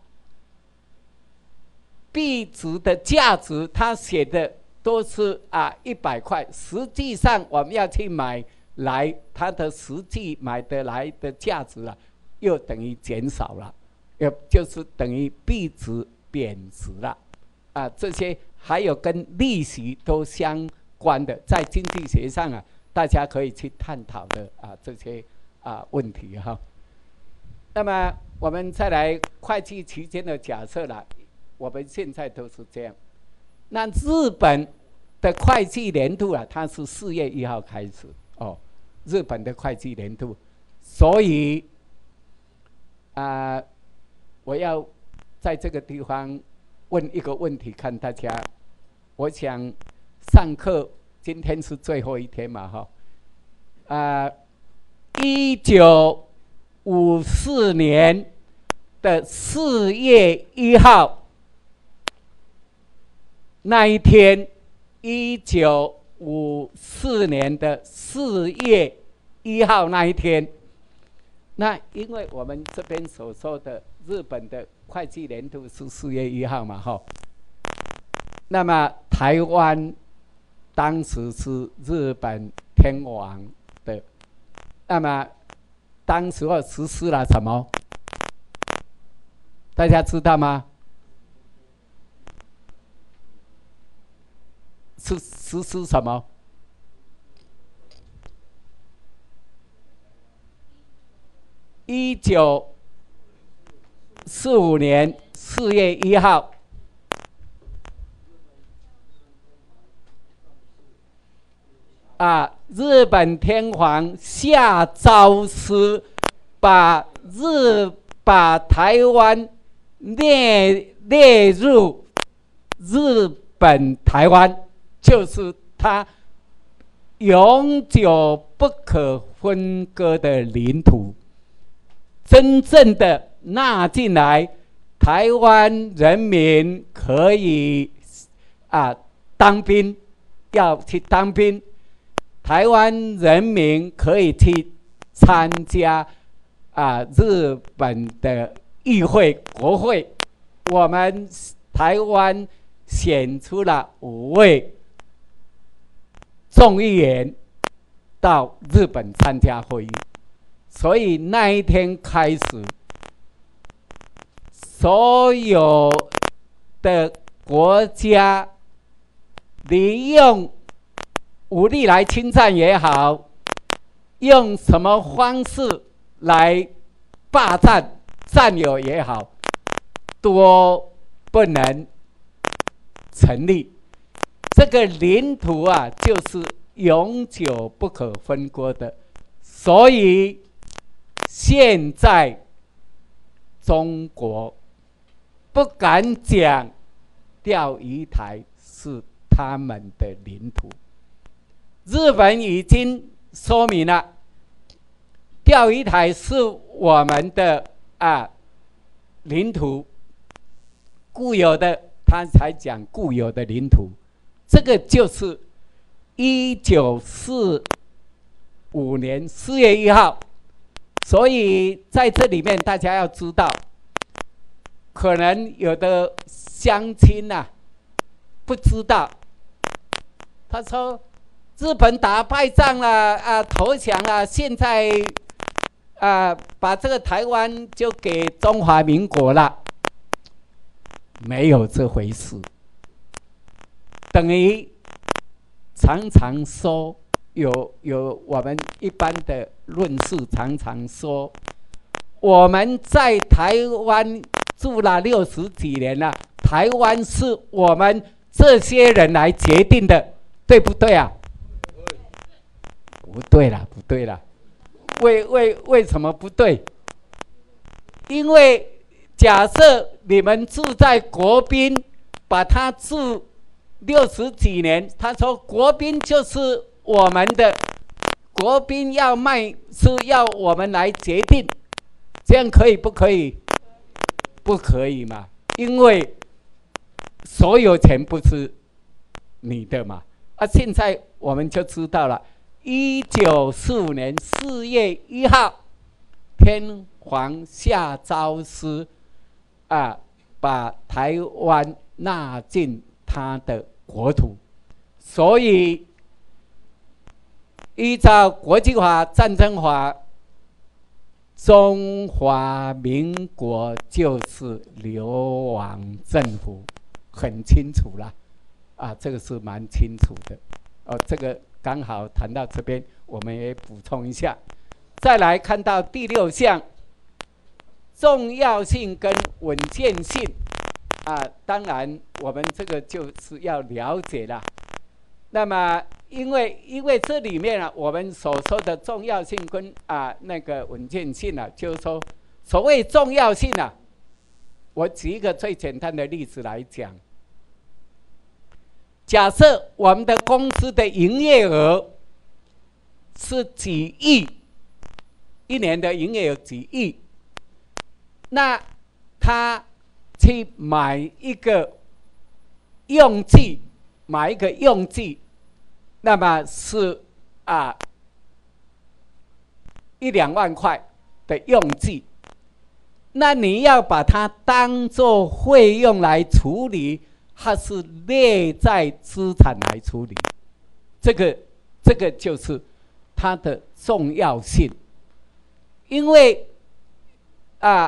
币值的价值，它写的都是啊一百块，实际上我们要去买来，它的实际买得来的价值啊，又等于减少了，也就是等于币值贬值了，啊，这些还有跟利息都相关的，在经济学上啊，大家可以去探讨的啊这些啊问题哈。那么我们再来会计期间的假设了，我们现在都是这样。那日本的会计年度啊，它是四月一号开始哦，日本的会计年度，所以啊、呃，我要在这个地方问一个问题，看大家。我想上课今天是最后一天嘛，哈，啊，一九五四年的四月一号。那一天，一九五四年的四月一号那一天，那因为我们这边所说的日本的会计年度是四月一号嘛，哈，那么台湾当时是日本天皇的，那么当时候实施了什么？大家知道吗？是实施什么？一九四五年四月一号，啊，日本天皇下诏书，把日把台湾列列入日本台湾。就是它永久不可分割的领土，真正的纳进来，台湾人民可以啊当兵， 要去当兵，台湾人民可以去参加啊日本的议会、国会。我们台湾选出了五位众议员到日本参加会议，所以那一天开始，所有的国家利用武力来侵占也好，用什么方式来霸占占有也好，都不能成立。这个领土啊，就是永久不可分割的。所以现在中国不敢讲钓鱼台是他们的领土。日本已经说明了，钓鱼台是我们的啊领土，固有的，他才讲固有的领土。这个就是一九四五年四月一号，所以在这里面大家要知道，可能有的乡亲啊不知道，他说日本打败仗了啊，投降了，现在啊把这个台湾就给中华民国了，没有这回事。等于常常说，有有我们一般的论述常常说，我们在台湾住了六十几年了，台湾是我们这些人来决定的，对不对啊？不对了，不对了，为为为什么不对？因为假设你们住在国宾，把它住六十几年，他说国宾就是我们的，国宾要卖是要我们来决定，这样可以不可以？不可以嘛，因为所有钱不是你的嘛。啊，现在我们就知道了，一九四五年四月一号，天皇下诏书啊，把台湾纳进他的国土，所以依照国际法、战争法，中华民国就是流亡政府，很清楚了啊，这个是蛮清楚的哦。这个刚好谈到这边，我们也补充一下。再来看到第六项，重要性跟稳健性啊，当然我们这个就是要了解了。那么因为因为这里面啊，我们所说的重要性跟啊那个稳健性啊，就是说所谓重要性啊，我举一个最简单的例子来讲。假设我们的公司的营业额是几亿，一年的营业额几亿，那他去买一个用具，买一个用具，那么是啊一两万块的用具，那你要把它当作费用来处理，还是列在资产来处理？这个这个就是它的重要性，因为啊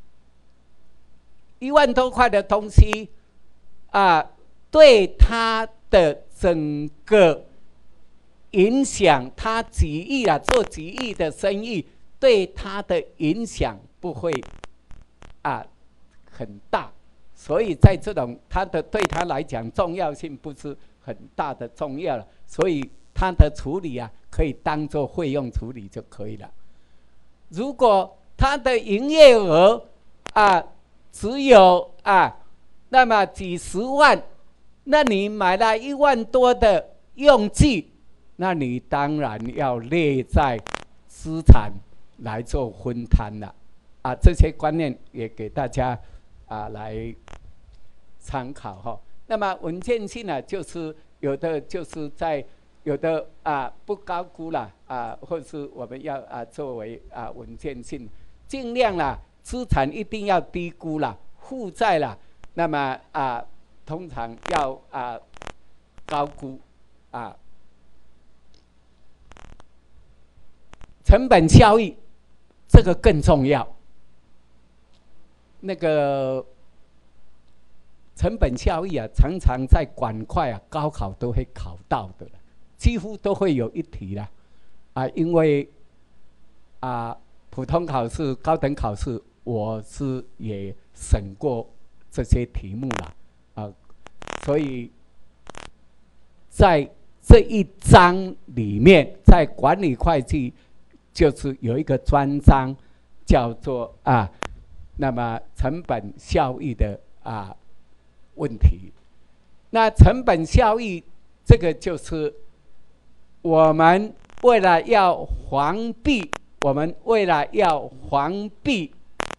一万多块的东西啊，对它的整个影响，他几亿啊，做几亿的生意，对他的影响不会啊很大，所以在这种他的对他来讲重要性不是很大的重要了，所以他的处理啊可以当做费用处理就可以了。如果他的营业额啊只有啊那么几十万，那你买了一万多的用具，那你当然要列在资产来做分摊了啊。这些观念也给大家啊来参考哈。那么稳健性呢，就是有的就是在有的啊不高估了啊，或是我们要啊作为啊稳健性，尽量啦，资产一定要低估啦，负债啦，那么啊通常要啊高估啊，成本效益这个更重要。那个成本效益啊，常常在管会啊，高考都会考到的，几乎都会有一题啦，啊，因为啊，普通考试、高等考试，我是也审过这些题目啦，啊，所以在这一章里面，在管理会计就是有一个专章叫做啊，那么成本效益的啊。问题，那成本效益这个就是我们为了要防避，我们为了要防避，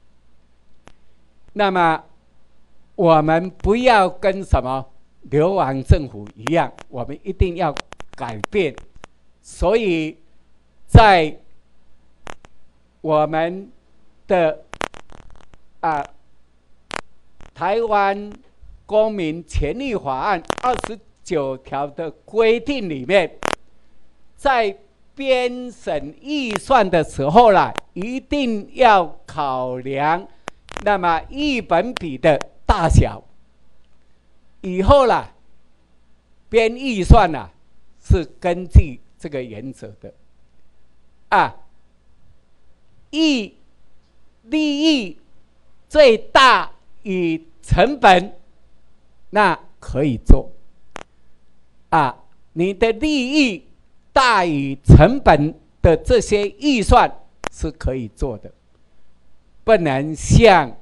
那么我们不要跟什么流亡政府一样，我们一定要改变。所以在我们的啊台湾公民权利法案二十九条的规定里面，在编审预算的时候啦，一定要考量那么一本比的大小。以后啦，编预算啦是根据这个原则的啊，益利益最大与成本。那可以做啊，你的利益大于成本的这些预算是可以做的，不能像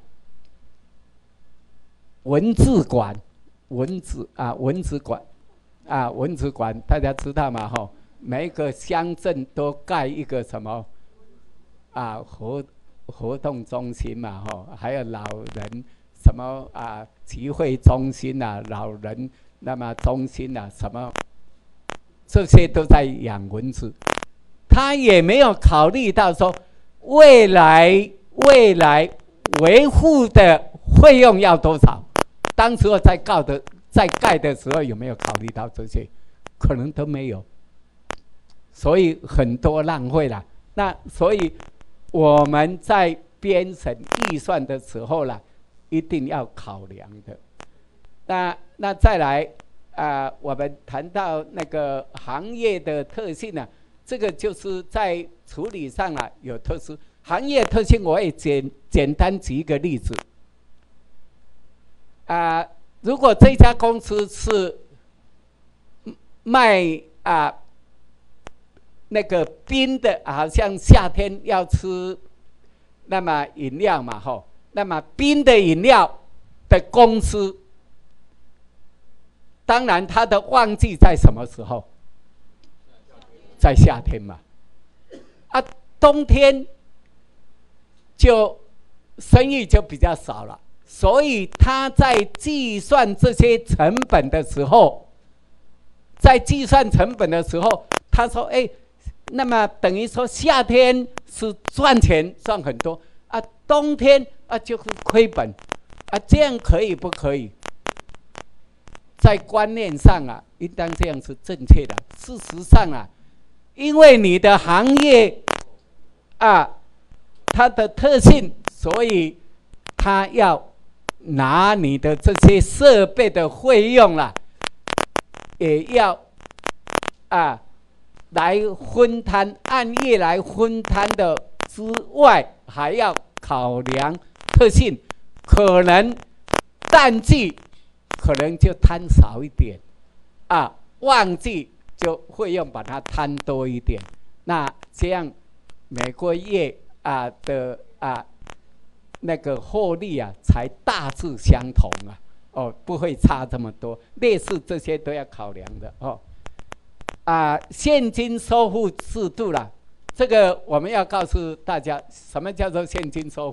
文字馆、文字啊文字馆啊文字馆，大家知道吗？哈，每一个乡镇都盖一个什么啊活活动中心嘛，哈，还有老人。什么啊？集会中心啊，老人那么中心啊，什么这些都在养蚊子，他也没有考虑到说未来未来维护的费用要多少。当时在盖的在盖的时候有没有考虑到这些？可能都没有，所以很多浪费了。那所以我们在编审预算的时候啦。一定要考量的。那那再来啊、呃，我们谈到那个行业的特性呢、啊，这个就是在处理上啊有特殊行业特性。我也简简单举一个例子啊、呃，如果这家公司是卖啊、呃、那个冰的，好像夏天要吃那么饮料嘛，吼。那么冰的饮料的公司，当然它的旺季在什么时候？在夏天嘛。啊，冬天就生意就比较少了，所以他在计算这些成本的时候，在计算成本的时候，他说：“哎，那么等于说夏天是赚钱赚很多啊，冬天。”啊，就是亏本，啊，这样可以不可以？在观念上啊，应当这样是正确的。事实上啊，因为你的行业啊，它的特性，所以它要拿你的这些设备的费用啦，也要啊来分摊，按月来分摊的之外，还要考量。特性可能淡季可能就摊少一点啊，旺季就会用把它摊多一点。那这样每个月啊的啊那个获利啊才大致相同啊，哦，不会差这么多。类似这些都要考量的哦。啊，现金收付制度啦，这个我们要告诉大家，什么叫做现金收付？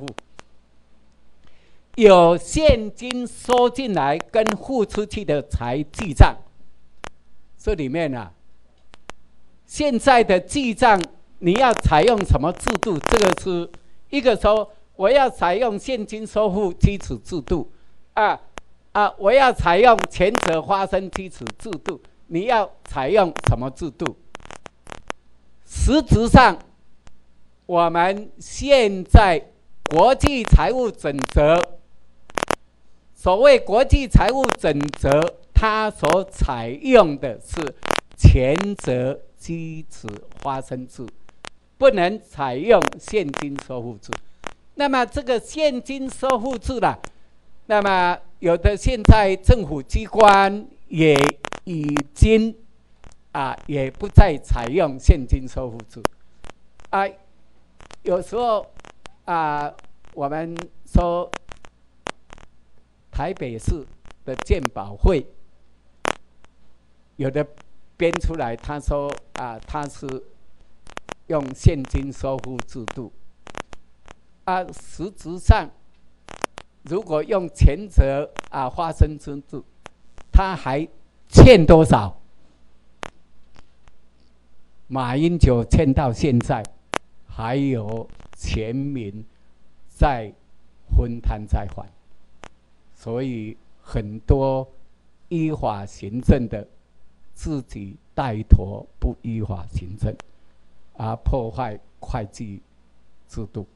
有现金收进来跟付出去的才记账， 这里面啊，现在的记账你要采用什么制度？这个是一个说我要采用现金收付基础制度，啊啊，我要采用前者发生基础制度，你要采用什么制度？实质上，我们现在国际财务准则，所谓国际财务准则，它所采用的是前者基础发生制，不能采用现金收付制。那么这个现金收付制啦，那么有的现在政府机关也已经啊，也不再采用现金收付制啊。有时候啊，我们说台北市的健保会，有的编出来，他说啊，他是用现金收付制度啊，实质上如果用前者啊发生制度，他还欠多少？马英九欠到现在，还有全民在分摊在还，所以很多依法行政的自己带头不依法行政，而破坏会计制度。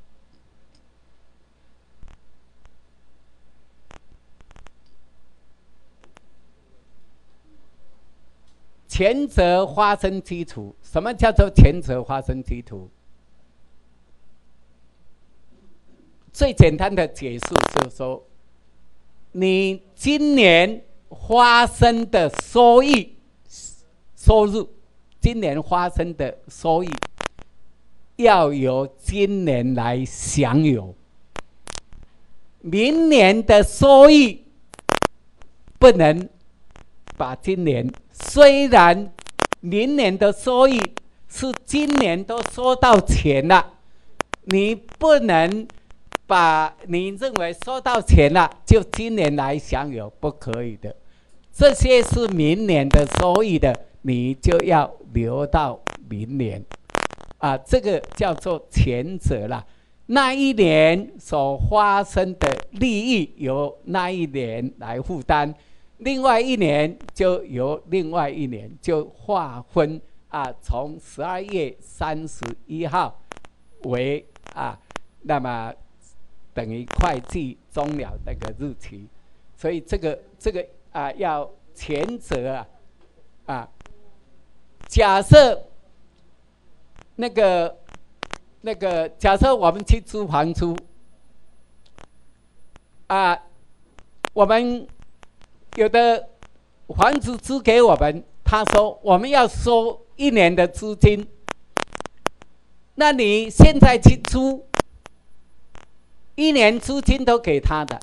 前者发生基础，什么叫做前者发生基础？最简单的解释就是说，你今年发生的收益、收入，今年发生的收益，要由今年来享有，明年的收益不能把今年，虽然明年的收益是今年都收到钱了，你不能把你认为收到钱了就今年来享有，不可以的。这些是明年的收益的，你就要留到明年啊，这个叫做前者啦。那一年所发生的利益由那一年来负担，另外一年就由另外一年就划分啊，从十二月三十一号为啊，那么等于会计终了那个日期，所以这个这个啊要前者啊啊，假设那个那个假设我们去租房租啊，我们有的房子租给我们，他说我们要收一年的租金，那你现在去租，一年租金都给他的，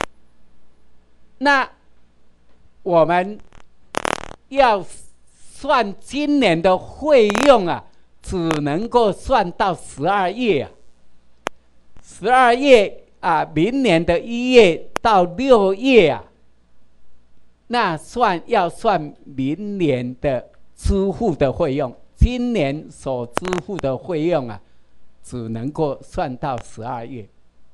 那我们要算今年的费用啊，只能够算到十二月啊，十二月啊，明年的一月到六月啊。那算要算明年的支付的费用，今年所支付的费用啊，只能够算到十二月。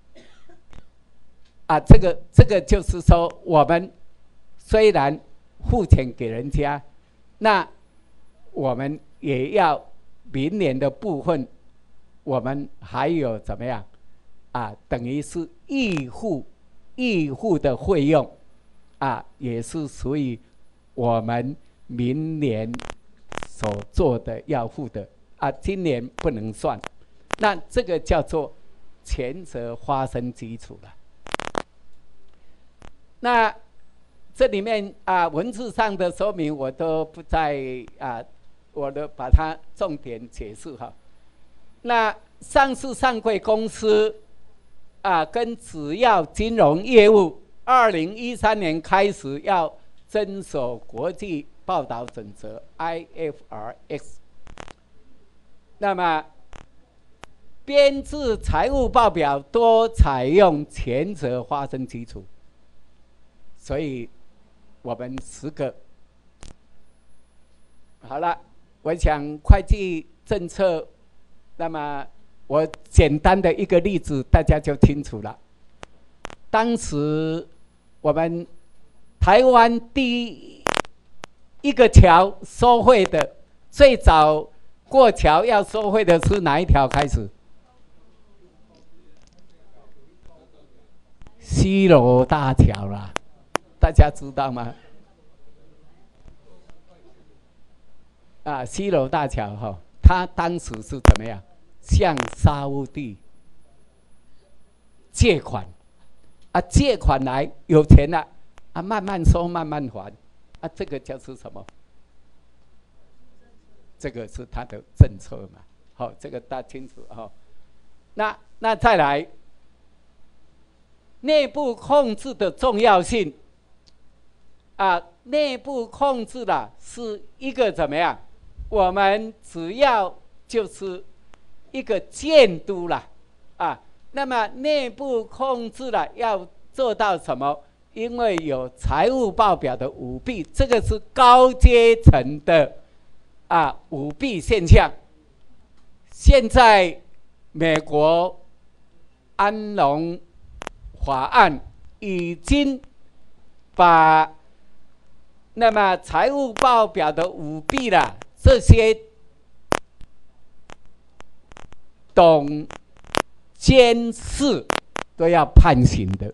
啊，这个这个就是说，我们虽然付钱给人家，那我们也要明年的部分，我们还有怎么样？啊，等于是预付预付的费用。啊，也是属于我们明年所做的要付的啊，今年不能算，那这个叫做前者发生基础了。那这里面啊，文字上的说明我都不再啊，我都把它重点解释哈。那上市上柜公司啊，跟只要金融业务。二零一三年开始要遵守国际报道准则 I F R S， 那么编制财务报表多采用前者发生基础，所以我们十个好了，我想会计政策，那么我简单的一个例子，大家就清楚了。当时我们台湾第一个桥收费的，最早过桥要收费的是哪一条开始？西螺大桥啦，大家知道吗？啊，西螺大桥哈、哦，它当时是怎么样？向沙乌地借款，啊，借款来有钱了，啊，慢慢收，慢慢还，啊，这个就是什么？这个是他的政策嘛，好、哦，这个大家清楚哈、哦。那那再来，内部控制的重要性，啊，内部控制啦是一个怎么样？我们只要就是一个监督啦，啊，那么内部控制了要做到什么？因为有财务报表的舞弊，这个是高阶层的啊舞弊现象。现在美国安农法案已经把那么财务报表的舞弊啦，这些懂监视都要判刑的，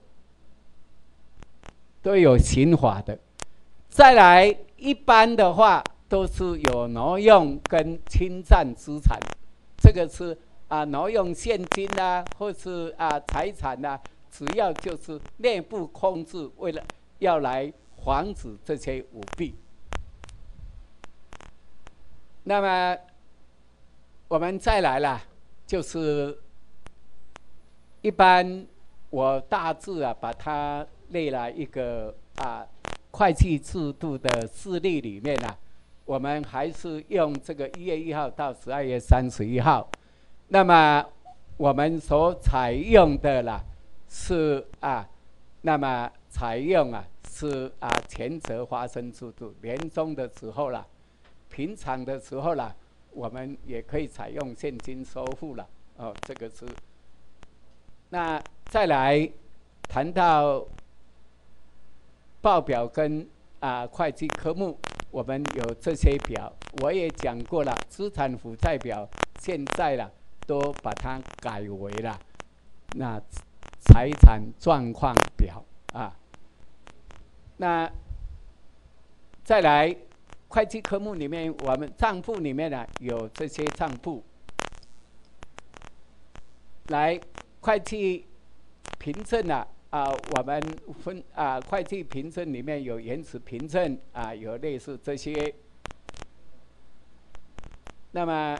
都有刑法的。再来，一般的话都是有挪用跟侵占资产，这个是啊挪用现金啊，或是啊财产啊，只要就是内部控制，为了要来防止这些舞弊。那么我们再来了，就是一般我大致啊把它列了一个啊会计制度的事例里面啊，我们还是用这个一月一号到十二月三十一号。那么我们所采用的啦是啊，那么采用啊是啊前责发生制度，年终的时候啦。平常的时候啦，我们也可以采用现金收付了哦，这个是。那再来谈到报表跟啊会计科目，我们有这些表，我也讲过了，资产负债表现在了都把它改为了那财产状况表啊。那再来。会计科目里面，我们账簿里面呢、啊、有这些账簿。来，会计凭证啊啊，我们分啊，会计凭证里面有原始凭证啊，有类似这些。那么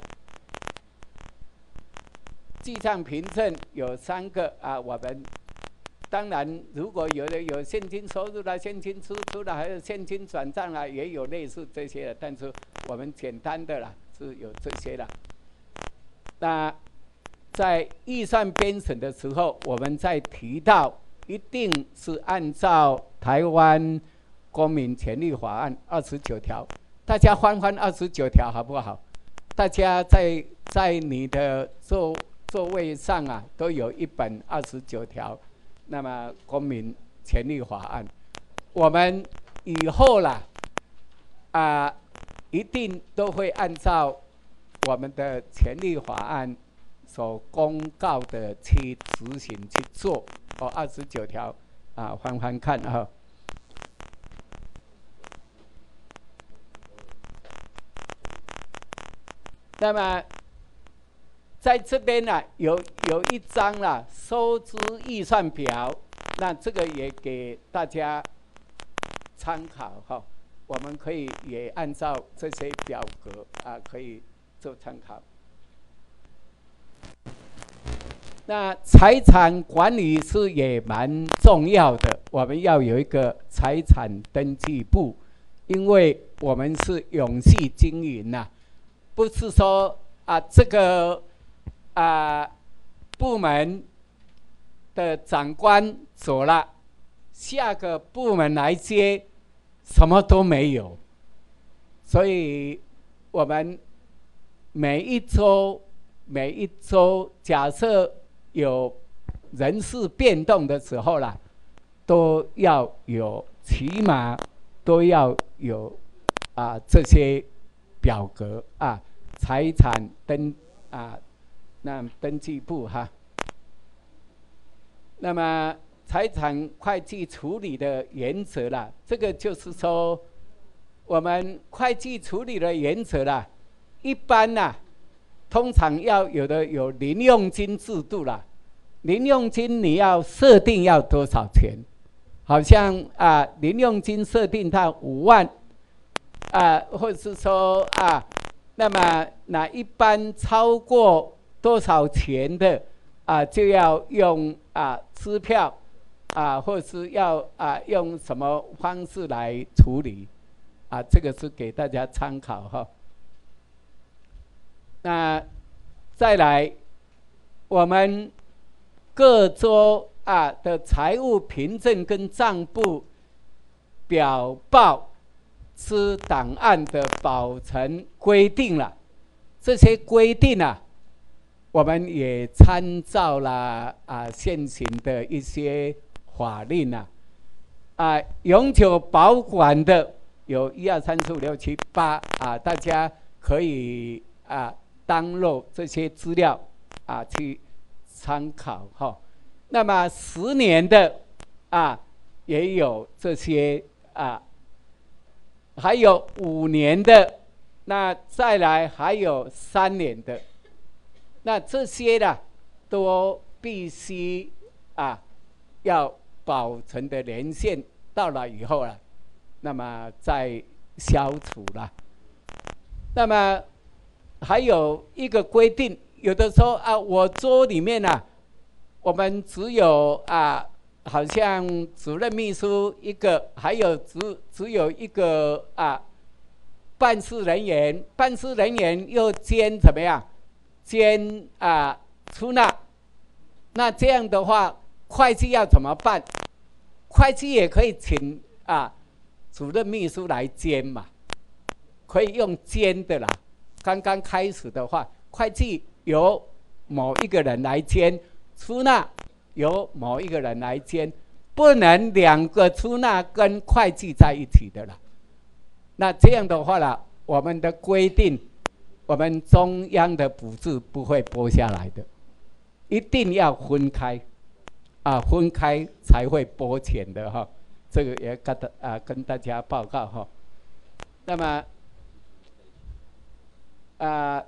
记账凭证有三个啊，我们。当然，如果有的有现金收入啦、现金支出啦，还有现金转账啦，也有类似这些的。但是我们简单的啦是有这些的。那在预算编审的时候，我们在提到一定是按照台湾公民权利法案二十九条，大家翻翻二十九条好不好？大家在在你的座座位上啊，都有一本二十九条。那么公民权利法案，我们以后啦，啊，一定都会按照我们的权利法案所公告的去执行去做。哦，二十九条啊，翻翻看啊。那么在这边呢、啊，有有一张啦，收支预算表，那这个也给大家参考哈。我们可以也按照这些表格啊，可以做参考。那财产管理是也蛮重要的，我们要有一个财产登记簿，因为我们是永续经营呐、啊，不是说啊这个。啊，部门的长官走了，下个部门来接，什么都没有，所以我们每一周每一周，假设有人事变动的时候啦，都要有起码都要有啊这些表格啊，财产登啊那登记簿哈。那么财产会计处理的原则啦，这个就是说，我们会计处理的原则啦，一般啦，通常要有的有零用金制度啦。零用金你要设定要多少钱？好像啊，零用金设定到五万啊，或者是说啊，那么那一般超过多少钱的啊，就要用啊支票啊，或是要啊用什么方式来处理啊？这个是给大家参考哈。那再来，我们各州啊的财务凭证跟账簿表报之档案的保存规定了，这些规定啊，我们也参照了啊现行的一些法令啊，啊永久保管的有一二三四五六七八啊，大家可以啊 download 这些资料啊去参考哈。那么十年的啊也有这些啊，还有五年的，那再来还有三年的，那这些呢都必须啊要保存的年限到了以后了，那么再消除了。那么还有一个规定，有的时候啊，我州里面啊，我们只有啊，好像主任秘书一个，还有只只有一个啊，办事人员，办事人员又兼怎么样？兼啊出纳。那这样的话，会计要怎么办？会计也可以请啊主任秘书来兼嘛，可以用兼的啦。刚刚开始的话，会计由某一个人来兼，出纳由某一个人来兼，不能两个出纳跟会计在一起的了。那这样的话呢，我们的规定，我们中央的补助不会拨下来的，一定要分开，啊，分开才会拨钱的哈。这个也跟大啊跟大家报告哈。那么啊。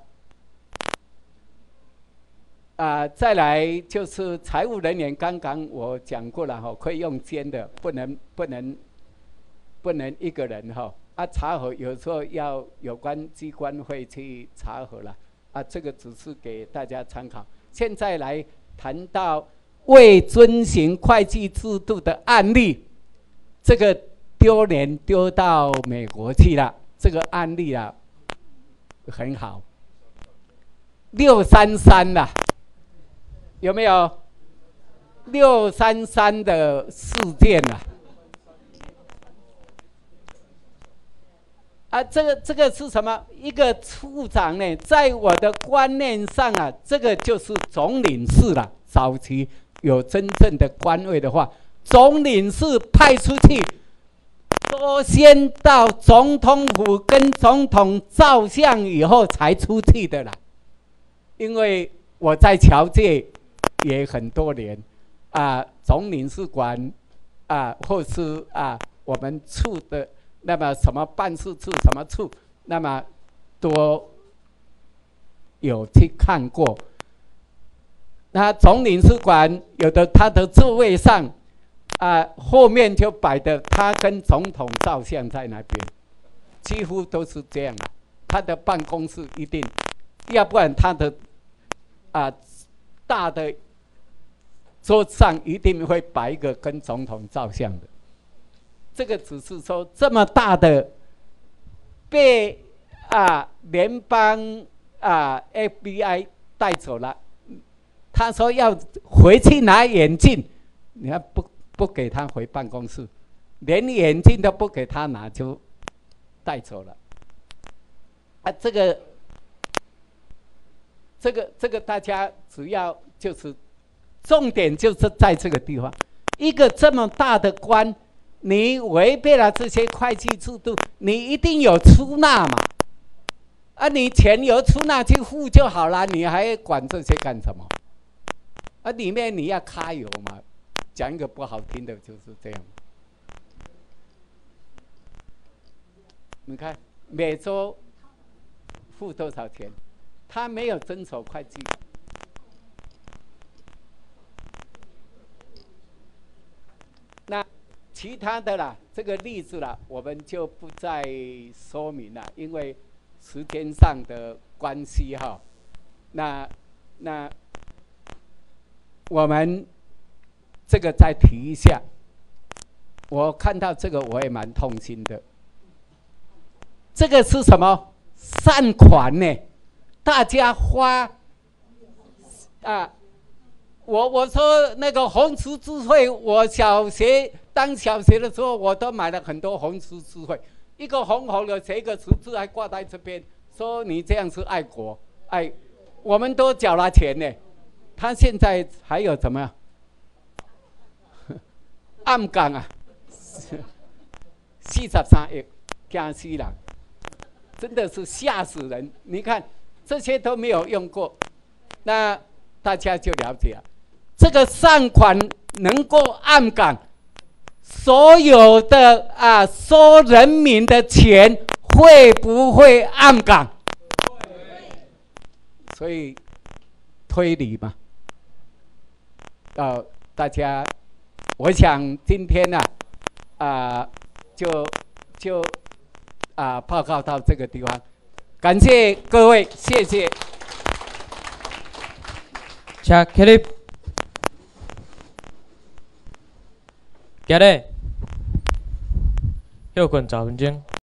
啊，再来就是财务人员，刚刚我讲过了哈，可以用兼的，不能不能不能一个人哈。啊，查核有时候要有关机关会去查核了，啊，这个只是给大家参考。现在来谈到未遵循会计制度的案例，这个丢脸丢到美国去了，这个案例啊很好，六三三啦。有没有六三三的事件啊？啊，这个这个是什么？一个处长呢，在我的观念上啊，这个就是总领事了。早期有真正的官位的话，总领事派出去，都先到总统府跟总统照相以后才出去的啦。因为我在侨界也很多年，啊，总领事馆，啊，或是啊我们处的那么什么办事处什么处，那么都有去看过。那总领事馆有的他的座位上，啊，后面就摆的他跟总统照相在那边，几乎都是这样的。他的办公室一定，要不然他的啊大的桌上一定会摆一个跟总统照相的。这个只是说这么大的被啊联邦啊 F B I 带走了，他说要回去拿眼镜，你看不不给他回办公室，连眼镜都不给他拿就带走了。 啊，这个这个这个大家主要就是重点就是在这个地方，一个这么大的官，你违背了这些会计制度，你一定有出纳嘛。啊，你钱由出纳去付就好了，你还管这些干什么？啊，里面你要揩油嘛，讲一个不好听的就是这样。你看每周付多少钱，他没有遵守会计。那其他的啦，这个例子啦，我们就不再说明了，因为时间上的关系哈。那那我们这个再提一下，我看到这个我也蛮痛心的。这个是什么？善款呢？大家花啊！我我说那个红十字会，我小学当小学的时候，我都买了很多红十字会，一个红红的写一个十字，还挂在这边，说你这样是爱国爱，我们都缴了钱呢。他现在还有怎么样？暗港啊，四十三亿，惊死人！真的是吓死人！你看这些都没有用过，那大家就了解了。这个善款能够暗港，所有的啊收人民的钱会不会暗港？所以推理嘛，呃，大家，我想今天呢、啊，啊、呃，就就。啊，报告到这个地方，感谢各位，谢谢。 请起立，今日休困十分钟。